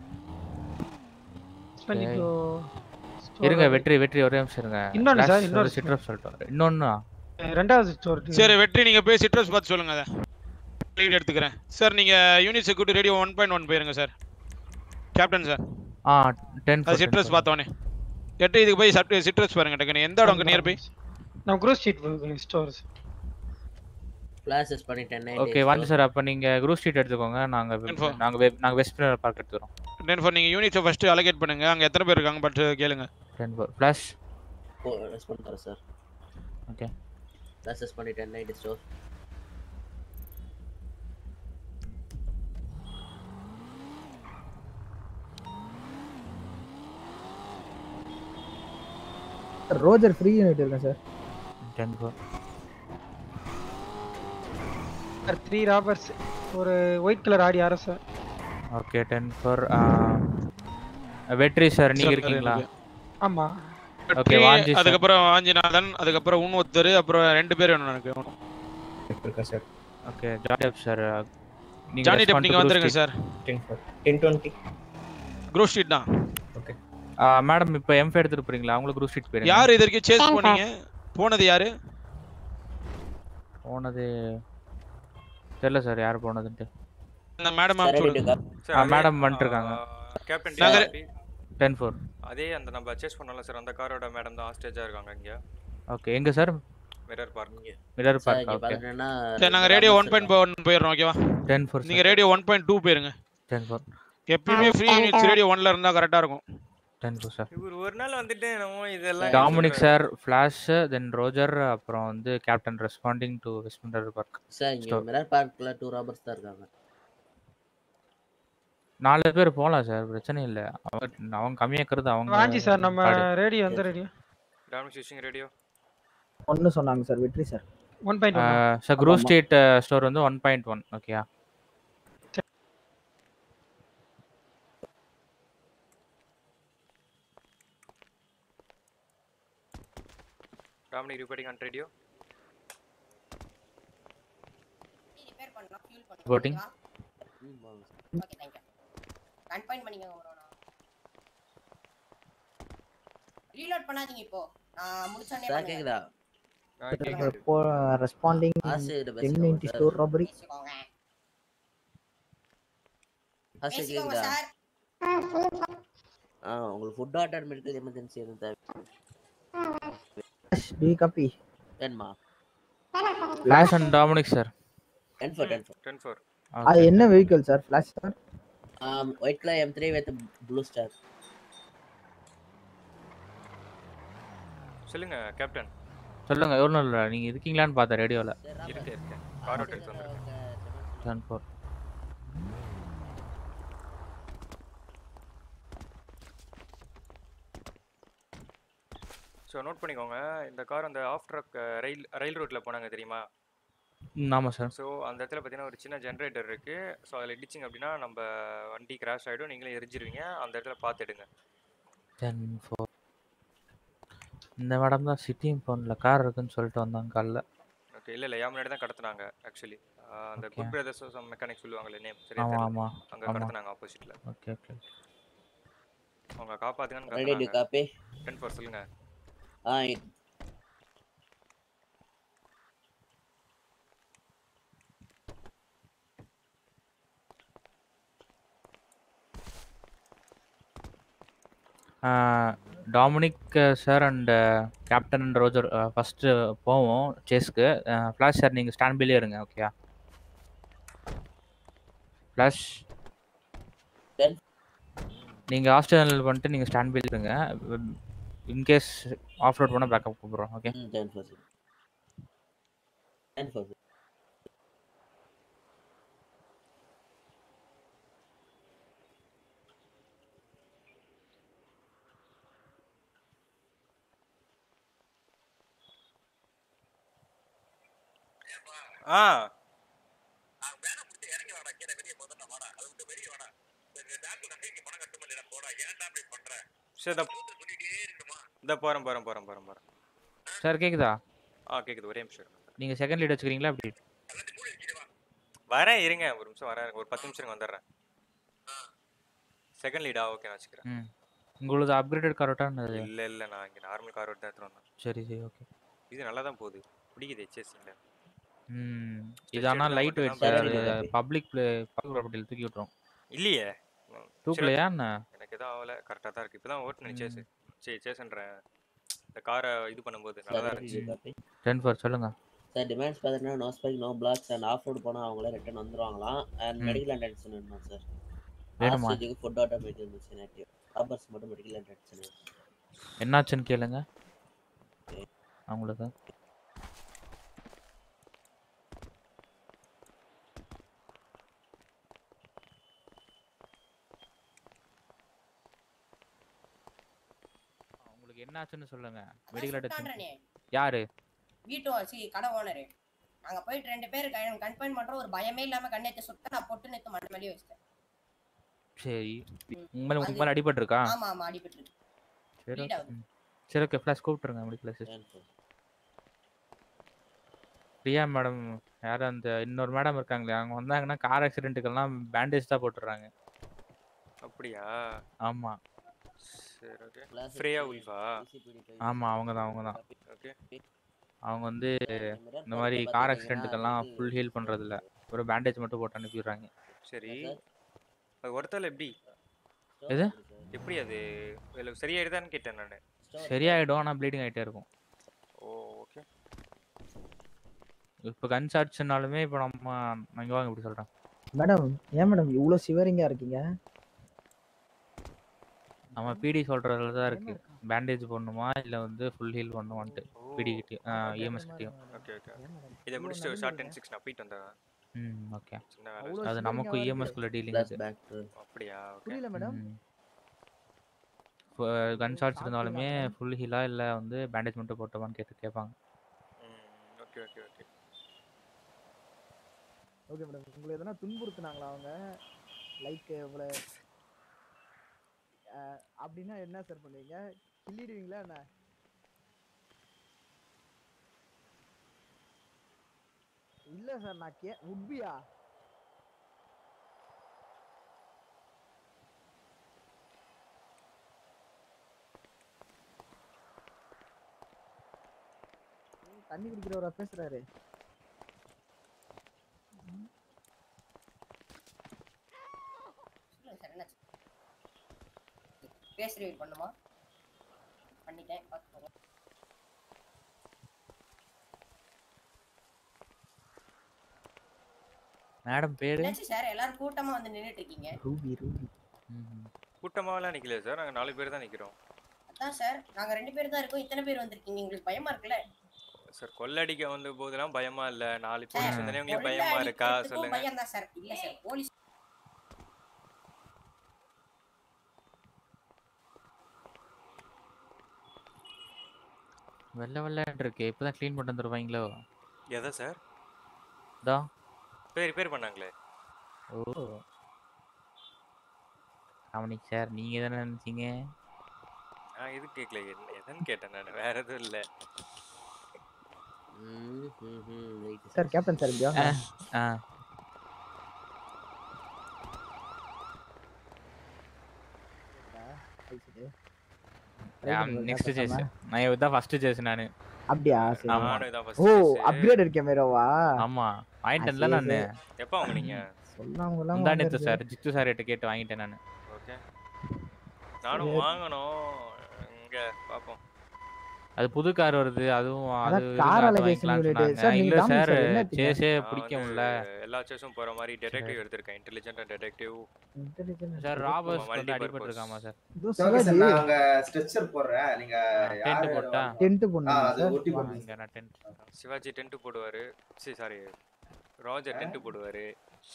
பண்ணிக்கோ. இருங்க வெற்றி வெற்றி ஒரே நிமிஷம் இருங்க. இன்னொன்னு சார் இன்னொரு சிட்ரஸ் சொல்லிட்டு இன்னொன்னு ரெண்டாவது ஸ்டோர். சரி வெற்றி நீங்க போய் சிட்ரஸ் பார்த்து சொல்லுங்க அத. லீட் எடுத்துக்கறேன். சார் நீங்க unit security radio one point one போயிருங்க சார். Captain sir. ஆ டென் அது சிட்ரஸ் பார்த்தோனே. எட்டு இதுக்கு போய் சிட்ரஸ் பாருங்க டக்குனு. எந்த இடம் நியர் பை? நான் க்ரூஸ் ஸ்ட்ரீட் ஸ்டோர்ஸ். ஃபிளாஷஸ் பண்ணிட்டேன். ஓகே வாங்க சார் அப்ப நீங்க க்ரூஸ் ஸ்ட்ரீட் எடுத்துக்கோங்க. நாங்க நாங்க நாங்க வெஸ்ட் பிரினர் பார்க் எடுத்துறோம். டென் ஃபோர் நீங்க யூனிட்ஸை ஃபர்ஸ்ட் அலோகேட் பண்ணுங்க. அங்க எத்தனை பேர் இருக்காங்க பட் கேளுங்க. Ten four flash. Oh respond பண்ணு சார். ஓகே ஃபிளாஷஸ் பண்ணிட்டேன் night store. Roger free unit இருக்கா sir? Ten four sir three robbers ஒரு white colour Audi R sir. Okay ten four வெற்றி சார் நீங்க இருக்கீங்களா? ஆமா. ஓகே வாஞ்சி அதுக்கு அப்புறம் வாஞ்சிநாதன் அதுக்கு அப்புறம் இன்னொருத்தர் அப்புறம் ரெண்டு பேர் வேணும் எனக்கு. இருக்கா சார்? ஓகே ஜாடப் சார் நீங்க ஜானி டெப் நீங்க வந்துருங்க sir. Ten four ten twenty Cruise street தான். ஓகே மேடம் இப்போ எம் ஃபைவ் எடுத்துட்டு போறீங்களா? உங்களுக்கு க்ரூஸ் ஸ்ட்ரீட் போறீங்க. யார் இதற்கு சேஸ் போனீங்க? போனது யாரு? போனது தெரியல சார் யார் போனதுன்னு. அந்த மேடம் சொல்லுங்க. மேடம் வந்துட்டாங்க. கேப்டன் டென் ஃபோர் அதே அந்த நம்ம சேஸ் பண்ணோம்ல சார் அந்த காரோட மேடம் தான் ஹாஸ்டேஜா இருக்காங்க இங்க. ஓகே எங்க sir? Mirror Park. Mirror Park. Okay சரி நாங்க ரேடியோ ஒன் பாயிண்ட் ஒன் போயிரோம். ஓகேவா? டென் ஃபோர் நீங்க ரேடியோ ஒன் பாயிண்ட் டூ போயிருங்க. டென் ஃபோர் எப்பவுமே ஃப்ரீ யூனிட்ஸ் ரேடியோ ஒன்ல இருந்தா கரெக்ட்டா இருக்கும். Ten four sir. இவர் ஒரு நாள் வந்துட்டு நம்ம இதெல்லாம் Dominic sir flash then roger அப்புறம் வந்து captain responding to west Mirror Park. Sir இங்க மிரர் பார்க்ல டூ ராபர்ஸ் தான் இருக்காங்க. நாலு பேர் போலாம் சார் பிரச்சனை இல்ல. அவங்க அவங்க கம்மியாக்குறது அவங்க. வாஞ்சி சார் நம்ம ரேடியோ அந்த ரேடியோ டாமினிக் யூசிங் ரேடியோ ஒன்னு சொன்னாங்க சார் வெற்றி sir. One point one sir Cruise street store வந்து ஒன் பாயிண்ட் ஒன். ஓகேயா? Dominic reporting on radio. Reporting. Okay, thank you. Confine பண்ணிங்க ஓரோனா. ரீலோட் பண்ணாதீங்க இப்போ. நான் முடிச்சனே சார் கேக்குதா? இப்போ ரெஸ்பாண்டிங் ten ninety-four ராபரி. ஆசை கேக்குதா? ஆ உங்களுக்கு ஃபுட் ஆர்டர் மெடிக்கல் எமர்ஜென்சி இருந்தா Do you copy? ten ma. Flash and Dominic sir. ten four ten four. ten four. அது என்ன vehicle sir? Flash sir? Um white color M three with blue star. சொல்லுங்க captain. சொல்லுங்க எவ்வளவு இல்ல நீங்க இருக்கீங்களான்னு பார்த்தா ரேடியோல. இருக்கு இருக்கு. கார் ஓட்டர் வந்திருக்கு. ten four. ஸோ நோட் பண்ணிக்கோங்க இந்த கார் அந்த ஆஃப் ட்ரக் ரயில் ரயில் ரோட்டில் போனாங்க தெரியுமா? ஆமாம் சார். ஸோ அந்த இடத்துல பார்த்தீங்கன்னா ஒரு சின்ன ஜென்ரேட்டர் இருக்குது. ஸோ அதில் இடிச்சிங்க அப்படின்னா நம்ம வண்டி கிராஷ் ஆகிடும், நீங்களே எரிஞ்சிருவீங்க. அந்த இடத்துல பார்த்து எடுங்க. டென் ஃபோர் இந்த மேடம் தான் சிட்டி ஃபோனில் கார் இருக்குன்னு சொல்லிட்டு வந்தாங்க காலைல. ஓகே இல்லை இல்லை யா முன்னாடி தான் கடத்துனாங்க ஆக்சுவலி. அந்த குட் பிரதர்ஸ் சம் மெக்கானிக் சொல்லுவாங்களே நேம் சரியா? ஆமாம் ஆமாம் அங்கே கடத்துனாங்க ஆப்போசிட்டில். ஓகே ஓகே அவங்க காப்பாற்றுங்கன்னு ரெடி காப்பி. டென் ஃபோர் சொல்லுங்கள். ஆ Dominic sir and captain and roger first போவோம் சேஸ்க்கு. ஃப்ளாஷ் சார் நீங்கள் ஸ்டாண்ட் பைலே இருங்க. ஓகேயா? ஃப்ளாஷ் நீங்கள் ஹாஸ்டல் பண்ணிட்டு நீங்கள் ஸ்டாண்ட் பைலே இருங்க. இன்கேஸ் ஆஃப் ரோட் பண்ணால் பேக்கப் கூப்பிட்றோம். ஓகே ஆ சார் இந்த போறேன் போறேன் போறேன் போறேன் போறேன் சார் கேக்குதா? ஆ கேக்குது, ஒரே நிமிஷம் இருங்க. நீங்க செகண்ட் லீட் வச்சுக்கிறீங்களா அப்படி? வரேன் இருங்க, ஒரு நிமிஷம் வரேன், ஒரு பத்து நிமிஷம் வந்துடுறேன். செகண்ட் லீடா? ஓகே நான் வச்சுக்கிறேன். ம். உங்களுக்கு அப்கிரேடட் காரோட்டானது? இல்ல இல்ல நான் இங்க நார்மல் கார் தான் எடுத்துட்டு வந்தேன். சரி சரி ஓகே. இது நல்லா தான் போகுது, பிடிக்குது சேசிங்ல. ம். இது ஆனா light wait sir, public play public ப்ராப்பர்ட்டில தூக்கி விட்டுரும். இல்லையே தூக்கலையா என்ன? எனக்கு எதுவும் ஆகல, கரெக்டா தான் இருக்கு. இப்பதான் ஓட்டுனேன் சேஸ். சரி சேஸ்ன்றேன், இந்த காரை இது பண்ணும்போது நல்லா தான் இருந்துச்சு. டென் ஃபோர் சொல்லுங்க சார். டிமாண்ட்ஸ் பார்த்தீங்கன்னா no spike, no blocks and off road போனால் அவங்களே ரிட்டர்ன் வந்துருவாங்களாம். அண்ட் மெடிக்கல் அட்டென்ஷன் வேணுமா சார்? வேணுமா? ஆஸ்டேஜுக்கு food automatic machine active, robbers மட்டும் மெடிக்கல் அட்டென்ஷன். என்னாச்சுன்னு கேளுங்க அவங்களுக்கு. உங்களுக்கு என்னாச்சுன்னு சொல்லுங்க. மெடிக்கல் அட்டென்ஷன் யாரு? வீட்டு சி கடை ஓனரு. அங்க போயிட்டு ரெண்டு பேர் கன்ஃபைன் பண்ற ஒரு பயமே இல்லாம கண்ணேத்த சுத்த நான் பொட்டு நேத்து மண்ட மேலே வச்சிட்டேன். சரி உங்க மேல உங்க மேல அடிபட்டு இருக்கா? ஆமா ஆமா அடிபட்டு இருக்கு. சரி சரி ஓகே ஃபிளாஷ் கூப்பிட்டுருங்க மெடிக்கல் அசிஸ்டன்ட். பிரியா மேடம் யாரும் அந்த இன்னொரு மேடம் இருக்காங்களே அவங்க வந்தாங்கன்னா கார் ஆக்சிடென்ட்டுக்கெல்லாம் பேண்டேஜ் தான் போட்டுறாங்க. அப்படியா? ஆமா சரி ஓகே. ஃப்ரேயா உல்ஃபா? ஆமா அவங்க தான் அவங்க தான். ஓகே. அவங்க வந்து இந்த மாதிரி கார் ஆக்சிடென்ட்டுக்கெல்லாம் ஃபுல் ஹீல் பண்றது இல்ல, ஒரு பேண்டேஜ் மட்டும் போட்டு அனுப்பிடுறாங்க. சரி அது ஒருத்தல எப்படி? எது எப்படி அது சரியாயிடுதான்னு கேட்டேன் நான். சரியாயிடும் ஆனா ப்ளீடிங் ஆயிட்டே இருக்கும். Oh okay. இப்போ கன் ஷாட்ஸ்னாலுமே இப்போ நம்ம இங்க வாங்க இப்படி சொல்றேன். மேடம் ஏன் மேடம் இவ்ளோ சிவரிங்கா இருக்கீங்க? நம்ம பிடி சொல்றதுல தான் இருக்கு, பேண்டேஜ் போடணுமா இல்ல வந்து ஃபுல் ஹீல் பண்ணுவான்ட்டு பிடி கிட்ட இஎம்எஸ் கிட்ட. Okay okay. இத முடிச்சிட்டு ஷார்ட் டென் சிக்ஸ் நான் போயிட்டு வந்தேன். ம் ஓகே. சின்ன வேலை. அது நமக்கு இஎம்எஸ் குள்ள டீலிங் இது. அப்படியா? ஓகே. புரியல மேடம். கன் ஷாட்ஸ் இருந்தாலுமே ஃபுல் ஹீலா இல்ல வந்து பேண்டேஜ் மட்டும் போட்டோமான்னு கேட்டு கேட்பாங்க. ம் okay okay okay. Okay madam. உங்களை எதனா துன்புறுத்துனாங்களா அவங்க? லைக் உங்களை அப்படின்னா என்ன சார் பண்ணுவீங்க? கிள்ளிடுவீங்களா என்ன? இல்ல சார் நான் கே உட்பியா தண்ணி குடிக்கிறவரா பேசுறாரு? பேஸ் ரிவீல் பண்ணுமா? பண்ணிட்டேன் பாத்துக்கோங்க. மேடம் பேரு? என்னாச்சு சார் எல்லாரும் கூட்டமா வந்து நின்னுட்டு இருக்கீங்க? Ruby Ruby. ம் கூட்டமாலாம் நிக்கல சார், நாங்க நாலு பேர் தான் நிக்கிறோம். அதான் சார் நாங்க ரெண்டு பேர் தான் இருக்கோம், இத்தனை பேர் வந்திருக்கீங்க, உங்களுக்கு பயமா இருக்குல்ல? சார் கொள்ளடிக்க வந்த போதெல்லாம் பயமா இல்ல, நாலு போலீஸ் வந்தனே உங்களுக்கு பயமா இருக்கா சொல்லுங்க. பயம் தான் சார். இல்ல சார் போலீஸ் வெள்ள வெள்ளன்னு இருக்கு, இப்பதான் க்ளீன் பண்ணிட்டு வந்துருவாங்களோ? எதை சார்? தா பேர் ரிப்பேர் பண்ணாங்களே. ஓ அவனிக் சார் நீங்க எதை நினைச்சீங்க? நான் இது கேட்கல, எதன்னு கேட்டேன் நான், வேற எதுவும் இல்ல. சார் கேப்டன் சார் இங்க ஆ நெக்ஸ்ட் சேஸ் நான் இதான் ஃபர்ஸ்ட் சேஸ் நானு. அப்படியே ஆமா ஓ அப்கிரேட் இருக்கே மேரோவா? ஆமா வாங்கிட்டேன்ல நானு. எப்ப வாங்குனீங்க? சொல்லாமல முந்தானேத்து சார் ஜித்து சார் கிட்ட கேட்டு வாங்கிட்டேன் நானு. ஓகே நானும் வாங்கணும், இங்க பாப்போம். அது புது கார் வருது, அதுவும் அது கார் அலகேஷன் யூனிட் சார். இல்ல சார் சேஸே பிடிக்க முடியல. எல்லா சேஸும் போற மாதிரி டிடெக்டிவ் எடுத்துர்க்கேன், intelligent detective. Intelligent sir robbers வந்து அடிபட்டு இருக்காமா சார்? ஓகே சார் நான் அங்க ஸ்ட்ரெச்சர் போடுறேன், நீங்க டென்ட் போட்டா டென்ட் போடுங்க அது சார். ஒட்டி போடுங்க. இங்க நான் டென்ட். சிவாஜி டென்ட் போடுவாரு, சரி சாரி ரோஜர் டென்ட் போடுவாரு.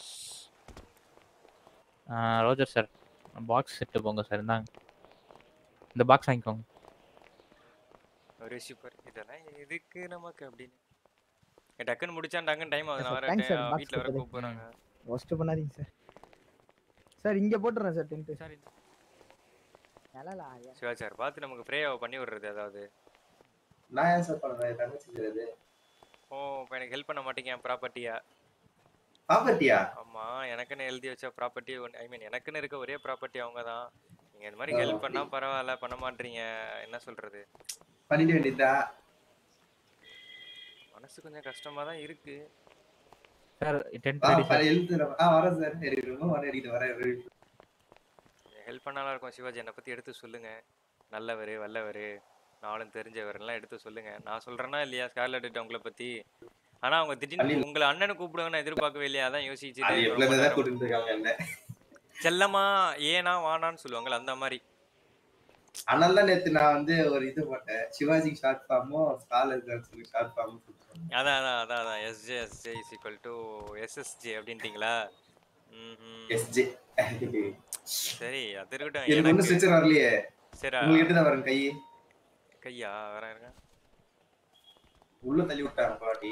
ஆ ரோஜர் சார் பாக்ஸ் செட் போங்க சார். இந்தாங்க இந்த பாக்ஸ் வாங்கிக்கோங்க. ஒரு சூப்பர். இதெல்லாம் எதுக்கு நமக்கு அப்படின்னு டக்குன்னு முடிச்சா டக்குன்னு டைம் ஆகுது. நான் வர வீட்ல வர கூப்பிடுறாங்க. ஒஸ்ட் பண்ணாதீங்க சார். சார் இங்க போட்டுறேன் sir tent. Sir Shiva sir பார்த்து நமக்கு ஃப்ரேயாவை பண்ணி விடுறது ஏதாவது. நான் ஏன் சார் பண்றேன் தங்கச்சி செய்யறது? ஓ இப்போ எனக்கு ஹெல்ப் பண்ண மாட்டீங்க என் ப்ராப்பர்ட்டியா? ப்ராப்பர்ட்டியா? ஆமா எனக்குன்னு எழுதி வச்ச ப்ராப்பர்ட்டி ஐ மீன் எனக்குன்னு இருக்க ஒரே ப்ராப்பர்ட்டி அவங்க தான். நீங்க இந்த மாதிரி ஹெல்ப் பண்ணா பரவாயில்ல பண்ண மாட்டீங்க என்ன சொல்றது? பண்ணிட வேண்டியதா? மனசு கொஞ்சம் கஷ்டமா தான் இருக்கு. சார் டென் ஆ எழுதுற ஆ வரேன் சார். எனக்கு ரொம்ப வர அடிக்குது வரேன். ஹெல்ப் பண்ணாலும் இருக்கும் சிவாஜி என்னை பத்தி எடுத்து சொல்லுங்க. நல்லவர் வல்லவர் நாளும் தெரிஞ்சவரெல்லாம் எடுத்து சொல்லுங்க. நான் சொல்றேன்னா இல்லையா ஸ்கார்லெட் உங்களை பத்தி? ஆனா அவங்க திடீர்னு உங்களை அண்ணனை கூப்பிடுவாங்கன்னு எதிர்பார்க்கவே இல்லையா? அதான் யோசிச்சுட்டு செல்லமா ஏனா வானான்னு சொல்லுவாங்கல்ல அந்த மாதிரி. அதனால நேத்து நான் வந்து ஒரு இது போட்டேன் சிவாஜி ஷார்ட் ஃபார்மும் ஸ்கார்லெட் ஷார்ட் ஃபார்மும். அதான் அதான் அதான் அதான் SJ SJ is equal to SSJ அப்படின்ட்டீங்களா? எஸ்ஜே சரி அது இருக்கட்டும். எனக்கு ஒன்றும் ஸ்ட்ரெச்சர் வரலையே. சரி உங்களுக்கு எப்படி தான் வரும் கை? கையா வரேன் இருங்க. உள்ள தள்ளி விட்டாங்க பாட்டி.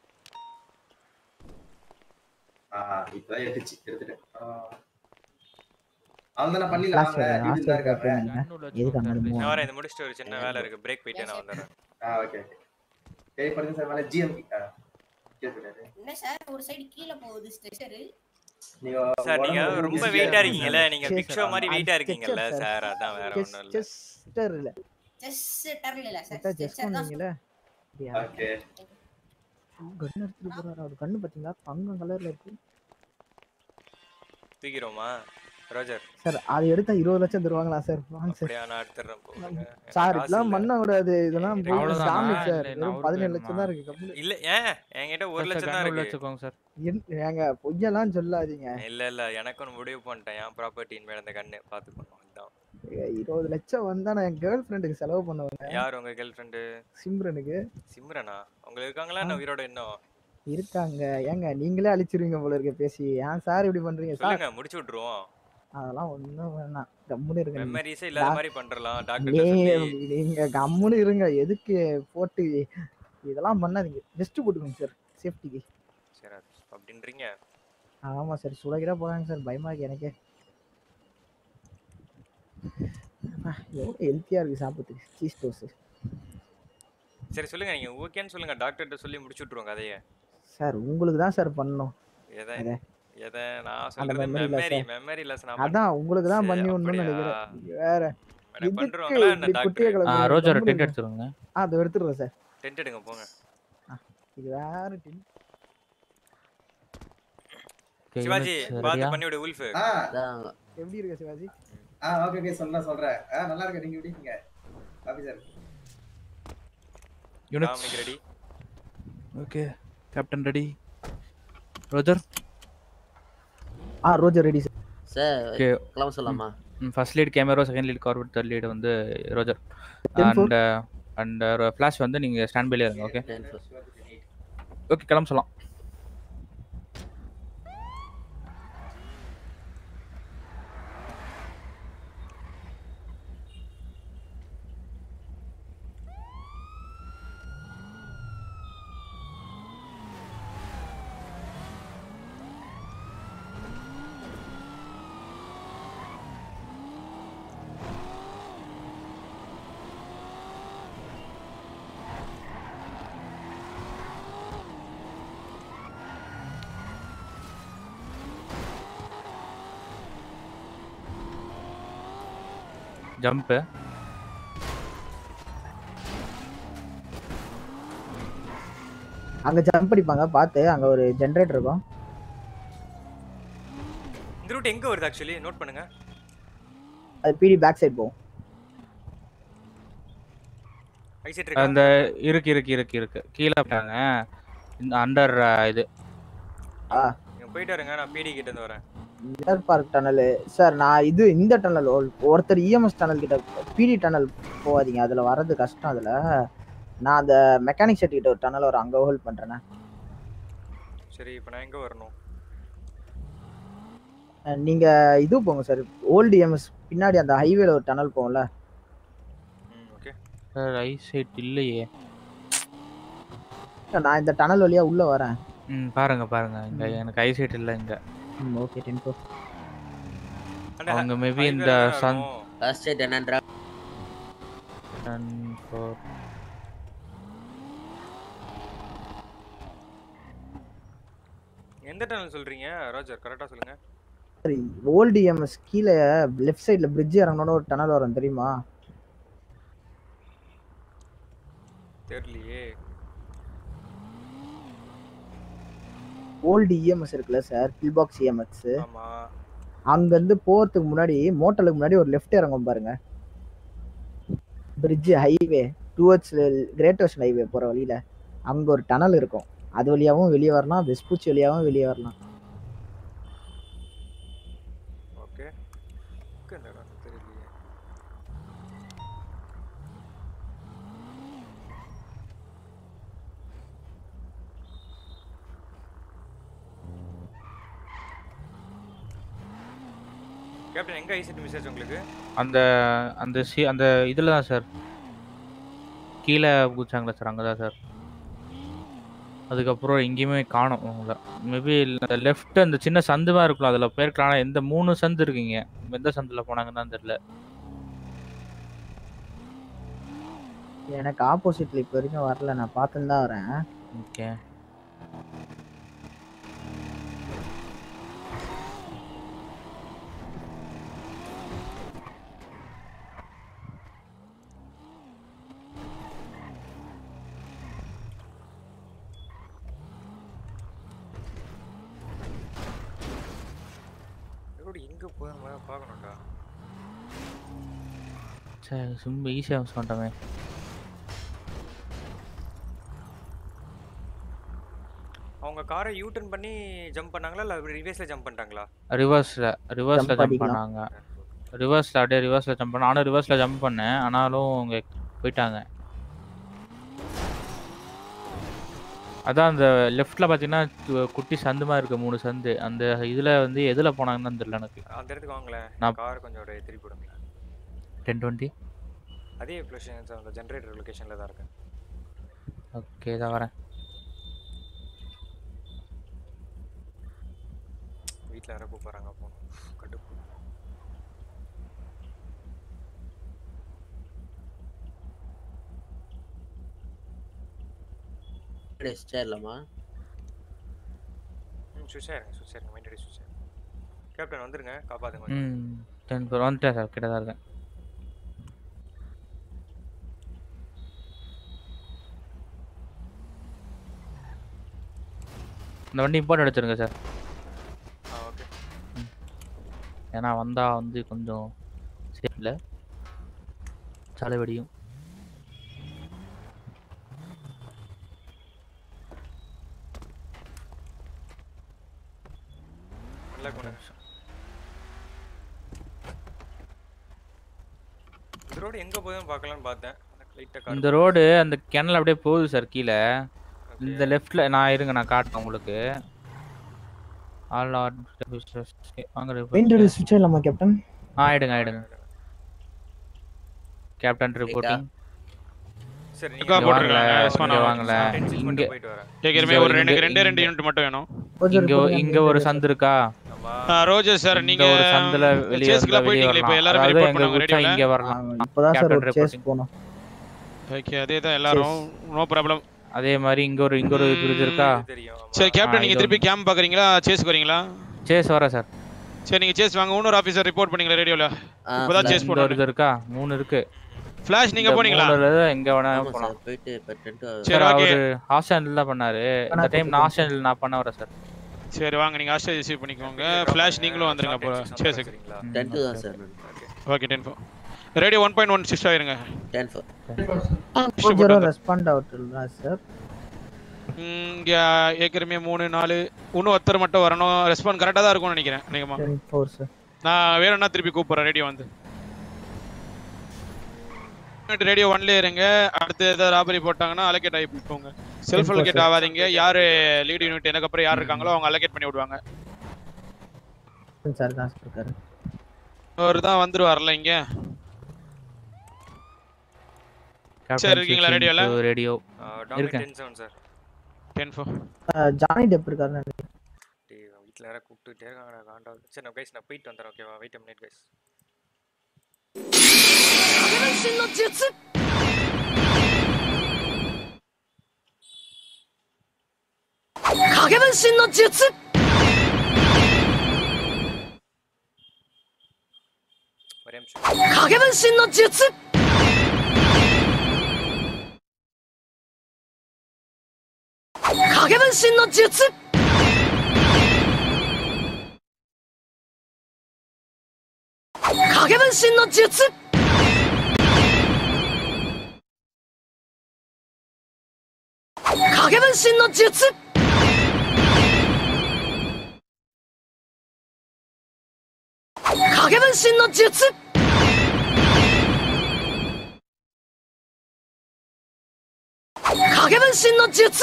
ஆ இப்போ எடுத்துச்சு எடுத்துட்டேன். அவன் தான் பண்ணிடலாம் வாங்க இது இருக்காங்க. நான் வரேன் இது முடிச்சிட்டு ஒரு சின்ன வேலை இருக்கு பிரேக் போயிட்டு நான் வந்துறேன். ஆ ஓகே ஓகே. டேய் பண்ணுங்க சார் மேல ஜிஎம் கிட்ட. என்ன சார் ஒரு சைடு கீழ போகுது ஸ்ட்ரெச்சர். நீங்க சார் நீங்க ரொம்ப வெயிட்டா இருக்கீங்கல நீங்க பிக் ஷோ மாதிரி வெயிட்டா இருக்கீங்கல சார் அதான் வேற ஒண்ணும் இல்ல. செஸ்டர் இல்ல. செஸ்டர் இல்ல சார். ஜஸ்ட் பண்ணீங்கல. ஓகே. கன் எடுத்து போறாரு. அவர் கண்ணு பாத்தீங்களா தங்கம் கலர்ல இருக்கு. தூக்கிரோமா ரோஜர்? சார் அது எடுத்தா இருபது லட்சம் தருவாங்களா சார்? வாங்க சார். அப்படியே நான் எடுத்துறேன் போங்க. சார் இதெல்லாம் பண்ண கூடாது. இதெல்லாம் சாமி சார். வெறும் பதினேழு லட்சம் தான் இருக்கு கம்பெனி. இல்ல ஏன் என்கிட்ட ஒரு லட்சம் தான் இருக்கு. வச்சுக்கோங்க சார். ஏங்க பொய்யெல்லாம் சொல்லாதீங்க. இல்ல இல்ல எனக்கு முடிவு பண்ணிட்டேன் என் ப்ராப்பர்ட்டியின் மேல அந்த கண்ணு பாத்துக்கணும் அதான். இருபது லட்சம் வந்தா நான் என் கேர்ள் ஃப்ரெண்டுக்கு செலவு பண்ணுவேன். யார் உங்க கேர்ள் ஃப்ரெண்டு? சிம்ரனுக்கு. சிம்ரனா? உங்க இருக்காங்களா நான் உயிரோட இன்னும் இருக்காங்க. ஏங்க நீங்களே அழிச்சிருவீங்க போல இருக்க பேசி. ஏன் சார் இப்படி பண்றீங்க சார்? சொல்லுங்க முடிச்சு விட்டுருவோம். அதெல்லாம் ஒண்ணும் வேணாம். கம்முனு இருங்க. மெமரிஸே இல்லாத மாதிரி பண்றலாம் டாக்டர் சொல்லி. நீங்க கம்முனு இருங்க. எதுக்கு போட்டு இதெல்லாம் பண்ணாதீங்க. ஜஸ்ட் போட்டுக்கோங்க சார் சேஃப்டிக்கு. சரி அப்படின்றீங்க? ஆமா சார் சுலகிரா போறாங்க சார் பயமா இருக்கு எனக்கு. எவ்வளோ ஹெல்த்தியா இருக்கு சாப்பிட்றதுக்கு சீஸ் டோஸ். சரி சொல்லுங்க நீங்க ஓகேன்னு சொல்லுங்க டாக்டர்கிட்ட சொல்லி முடிச்சு விட்டுருவோம் கதையை. சார் உங்களுக்கு தான் சார் பண்ணணும். எதை எதை நான் சொல்றது மெமரி மெமரி லெஸ் நான் அதான் உங்களுக்கு தான் பண்ணி விடணும்னு நினைக்கிறேன். வேற என்ன பண்றோங்களா என்ன டாக்டர்? ஆ ரோஜர் டென்ட் எடுத்துருங்க. ஆ அது எடுத்துறேன் சார். டென்ட் எடுங்க போங்க. இது வேற டென்ட். சிவாஜி பாத்து பண்ணி விடு உல்ஃப். ஆ எப்படி இருக்கு சிவாஜி? ஆ ஓகே ஓகே சொல்றேன் சொல்றேன். ஆ நல்லா இருக்கு. நீங்க எப்படி இருக்கீங்க officer? Unit ready. Okay captain ready. Roger? Ah Roger ready sir. Sir கிளம்ப சொல்லலாமா? First lead camera, second lead Corvette, third lead வந்து ரோஜர். அண்ட் அண்ட் ஃபிளாஷ் வந்து நீங்க ஸ்டாண்ட் பைல இருங்க. ஓகே ஓகே கிளம்ப சொல்லலாம். ஜம்ப் அங்க ஜம்ப் அடிப்பாங்க பாத்து. அங்க ஒரு ஜெனரேட்டர் இருக்கும். இந்த ரூட் எங்க வருது एक्चुअली நோட் பண்ணுங்க. அது பிடி பேக் சைடு போகும். ஐ சைடு இருக்கு. அந்த இருக்கு இருக்கு இருக்கு இருக்கு கீழ போறாங்க. இந்த அண்டர் இது ஆ நீங்க போயிட்டு வரங்க நான் பிடி கிட்ட இருந்து வரேன். Mirror park tunnel sir. நான் இது இந்த டனல் ஒருத்தர் இஎம்எஸ் டனல் கிட்ட பிடி டனல் போவாதீங்க. அதுல வரது கஷ்டம். அதுல நான் அந்த மெக்கானிக் செட் கிட்ட ஒரு டனல் வர அங்க ஹோல்ட் பண்றேன். சரி இப்போ நான் எங்க வரணும்? நீங்க இது போங்க சார். ஓல்ட் இஎம்எஸ் பின்னாடி அந்த ஹைவேல ஒரு டனல் போகும்ல. ம் ஓகே சார் ஐ சைட் இல்லையே. நான் இந்த டனல் வழியா உள்ள வரேன். ம் பாருங்க பாருங்க இங்க எனக்கு ஐ சைட் இல்ல இங்க. ம் ஓகே டென் ஃபோர். அவங்க மேபி இந்த last ten and drop ten four எந்த டனல் சொல்றீங்க ரோஜர் கரெக்டா சொல்லுங்க. சரி ஓல்ட் இஎம்எஸ் கீழே லெஃப்ட் சைடுல பிரிட்ஜ் இறங்கணும்னு ஒரு டனல் வரும் தெரியுமா? தெரியலையே. ஓல்டு இஎம்எஸ் இருக்குல்ல சார், பில் பாக்ஸ் இஎம்எக்ஸ். ஆமா. அங்க இருந்து போறதுக்கு முன்னாடி மோட்டலுக்கு முன்னாடி ஒரு லெஃப்ட் இறங்கும் பாருங்க. Bridge highway towards Great Ocean Highway போற வழியில அங்க ஒரு டனல் இருக்கும். அது வழியாவும் வெளியே வரலாம், வெஸ்பூச்சி வழியாவும் வெளியே வரலாம். ஓகே. கண்டடா தெரியலையே. கேப்டன் எங்க ஐசிடி மெசேஜ் உங்களுக்கு? அந்த அந்த சி அந்த இதுல தான் சார். கீழே குச்சாங்களா சார், அங்கதான் சார். அதுக்கப்புறம் எங்கேயுமே காணோம் உங்களை. மேபி லெஃப்ட் அந்த சின்ன சந்துமா இருக்கலாம், அதில் போயிருக்கலாம். ஆனால் எந்த மூணு சந்து இருக்குங்க, எந்த சந்தில் போனாங்கன்னு தான் தெரியல. எனக்கு ஆப்போசிட்ல இப்போ வரைக்கும் வரல, நான் பார்த்துன்னு தான் வரேன். ஓகே. எங்க போய் பார்க்கணும்டா. சரி ரொம்ப ஈஸியாக மிஸ் பண்ணிட்டோமே. அவங்க காரை யூ டர்ன் பண்ணி ஜம்ப் பண்ணாங்களா இல்ல ரிவர்ஸ்ல ஜம்ப் பண்ணிட்டாங்களா? ரிவர்ஸ்ல ரிவர்ஸ்ல ஜம்ப் பண்ணாங்க. ரிவர்ஸ்ல அப்படியே ரிவர்ஸ்ல ஜம்ப் பண்ண. நானும் ரிவர்ஸ்ல ஜம்ப் பண்ணேன், ஆனாலும் அவங்க போயிட்டாங்க. அதான் அந்த லெஃப்ட்ல பாத்தீங்கன்னா குட்டி சந்து மாதிரி இருக்கு, மூணு சந்து. அந்த இதுல வந்து எதுல போனாங்கன்னு தெரியல எனக்கு. அந்த இடத்துக்கு வாங்களே, கார் கொஞ்சம் அப்படியே திருப்பி விடுங்க. ten twenty அதே லொகேஷன் அந்த ஜெனரேட்டர் லொகேஷன்ல தான் இருக்கு. ஓகே தான் வரேன். வீட்ல யாரோ கூப்பிடுறாங்க போணும். கட்டு டெஸ்டர்லமா ம் சுஷேர் சுஷேர் மைண்டடி சுஷேர். கேப்டன் வந்துருங்க, காப்பாத்துங்க. ம் ten four வந்துட்டேன் சார், கிட்ட தான் இருக்கேன். இந்த வண்டி இம்பார்ட் எடுத்துருங்க சார். ஆ ஓகே. ஏன்னா வந்தா வந்து கொஞ்சம் சேஃப் இல்லை, சாலை வெடியும். இந்த ரோடு எங்க போகுதுன்னு பார்க்கலாம்னு பார்த்தேன். இந்த ரோடு அந்த கிணல் அப்படியே போகுது சார் கீழே. இந்த லெஃப்ட்ல நான் இருங்க, நான் காட்டுறேன் உங்களுக்கு. ஆல் ஆர் வாங்க மெயின் ஸ்விட்ச் இல்லமா கேப்டன்? ஆ ஆயிடுங்க ஆயிடுங்க. Captain reporting. சரி நீங்க போடுறீங்க. எஸ்மான் வாங்கல. இங்க ஏகரமே ஒரு ரெண்டு ரெண்டு ரெண்டு யூனிட் மட்டும் வேணும். இங்க இங்க ஒரு சந்து இருக்கா? ரோஜர் சார் நீங்க ஒரு சந்துல வெளிய சேஸ்க்குள்ள போயிட்டீங்க. இப்போ எல்லாரும் ரிப்போர்ட் பண்ணுங்க. ரெடியா இங்க வரலாம். இப்போதான் சார் ஒரு சேஸ் போணும். ஓகே அதே தான் எல்லாரும், நோ ப்ராப்ளம். அதே மாதிரி இங்க ஒரு இங்க ஒரு பிரிட்ஜ் இருக்கா? சரி கேப்டன் நீங்க திருப்பி கேம்ப் பாக்குறீங்களா, சேஸ் வரீங்களா? சேஸ் வரேன் சார். சரி நீங்க சேஸ் வாங்க. இன்னொரு ஆபீசர் ரிப்போர்ட் பண்ணீங்களா ரேடியோல? இப்போதான் சேஸ் போடுறோம். ஒரு இருக்கா? மூணு இருக்கு. ஃபிளாஷ் நீங்க போனீங்களா? எங்க வேணா போலாம். போயிட்டு பத்து சரி ஓகே. ஹாஸ்டல்ல பண்ணாரு. இந்த டைம் நான் ஹாஸ்டல்ல நான் பண்ண வரேன் சார். சரி வாங்க நீங்க ஹாஸ்டல் ரிசீவ் பண்ணிக்கோங்க. ஃபிளாஷ் நீங்களும் வந்துருங்க அப்போ சேஸ்க்கு. ten two தான் sir. Okay ten four. Radio one point one six ஆயிருங்க. ten four. Zero respond out இல்ல சார். இங்க ஏகரமே மூணு நாலு இன்னும் ஒருத்தர் மட்டும் வரணும். ரெஸ்பாண்ட் கரெக்ட்டா தான் இருக்கும்னு நினைக்கிறேன். நீங்கமா ten four சார். நான் வேறன்னா திருப்பி கூப்பிடுறேன் ரேடியோ வந்து. ரேடியோ ஒன்ல இருங்க. அடுத்து ஏதாவது ராபரி போட்டாங்கன்னா அலோகேட் ஆகி போங்க. செல்ஃப் அலோகேட் ஆகாதீங்க. யாரு லீட் யூனிட் எனக்கு அப்புறம் யார் இருக்காங்களோ அவங்க அலோகேட் பண்ணி விடுவாங்க. சார் தான் இருக்காரு. அவர் தான் வந்துருவார்ல இங்க. சரி இருக்கீங்களா ரேடியோல? ரேடியோ இருக்கேன். ten seven sir. ten four. Johnny Depp இருக்காருன்னு நினைக்கிறேன். டேய் வீட்ல யாரா கூப்பிட்டுட்டே இருக்காங்கடா காண்டா. சரி நான் கைஸ் நான் போயிட்டு வந்துறேன். ஓகேவா? Wait a minute guys. 身の術影分身の術 ஒரே நிமிஷம் 影分身の術影分身の術影分身の術影分身の術影分身の術影分身の術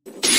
術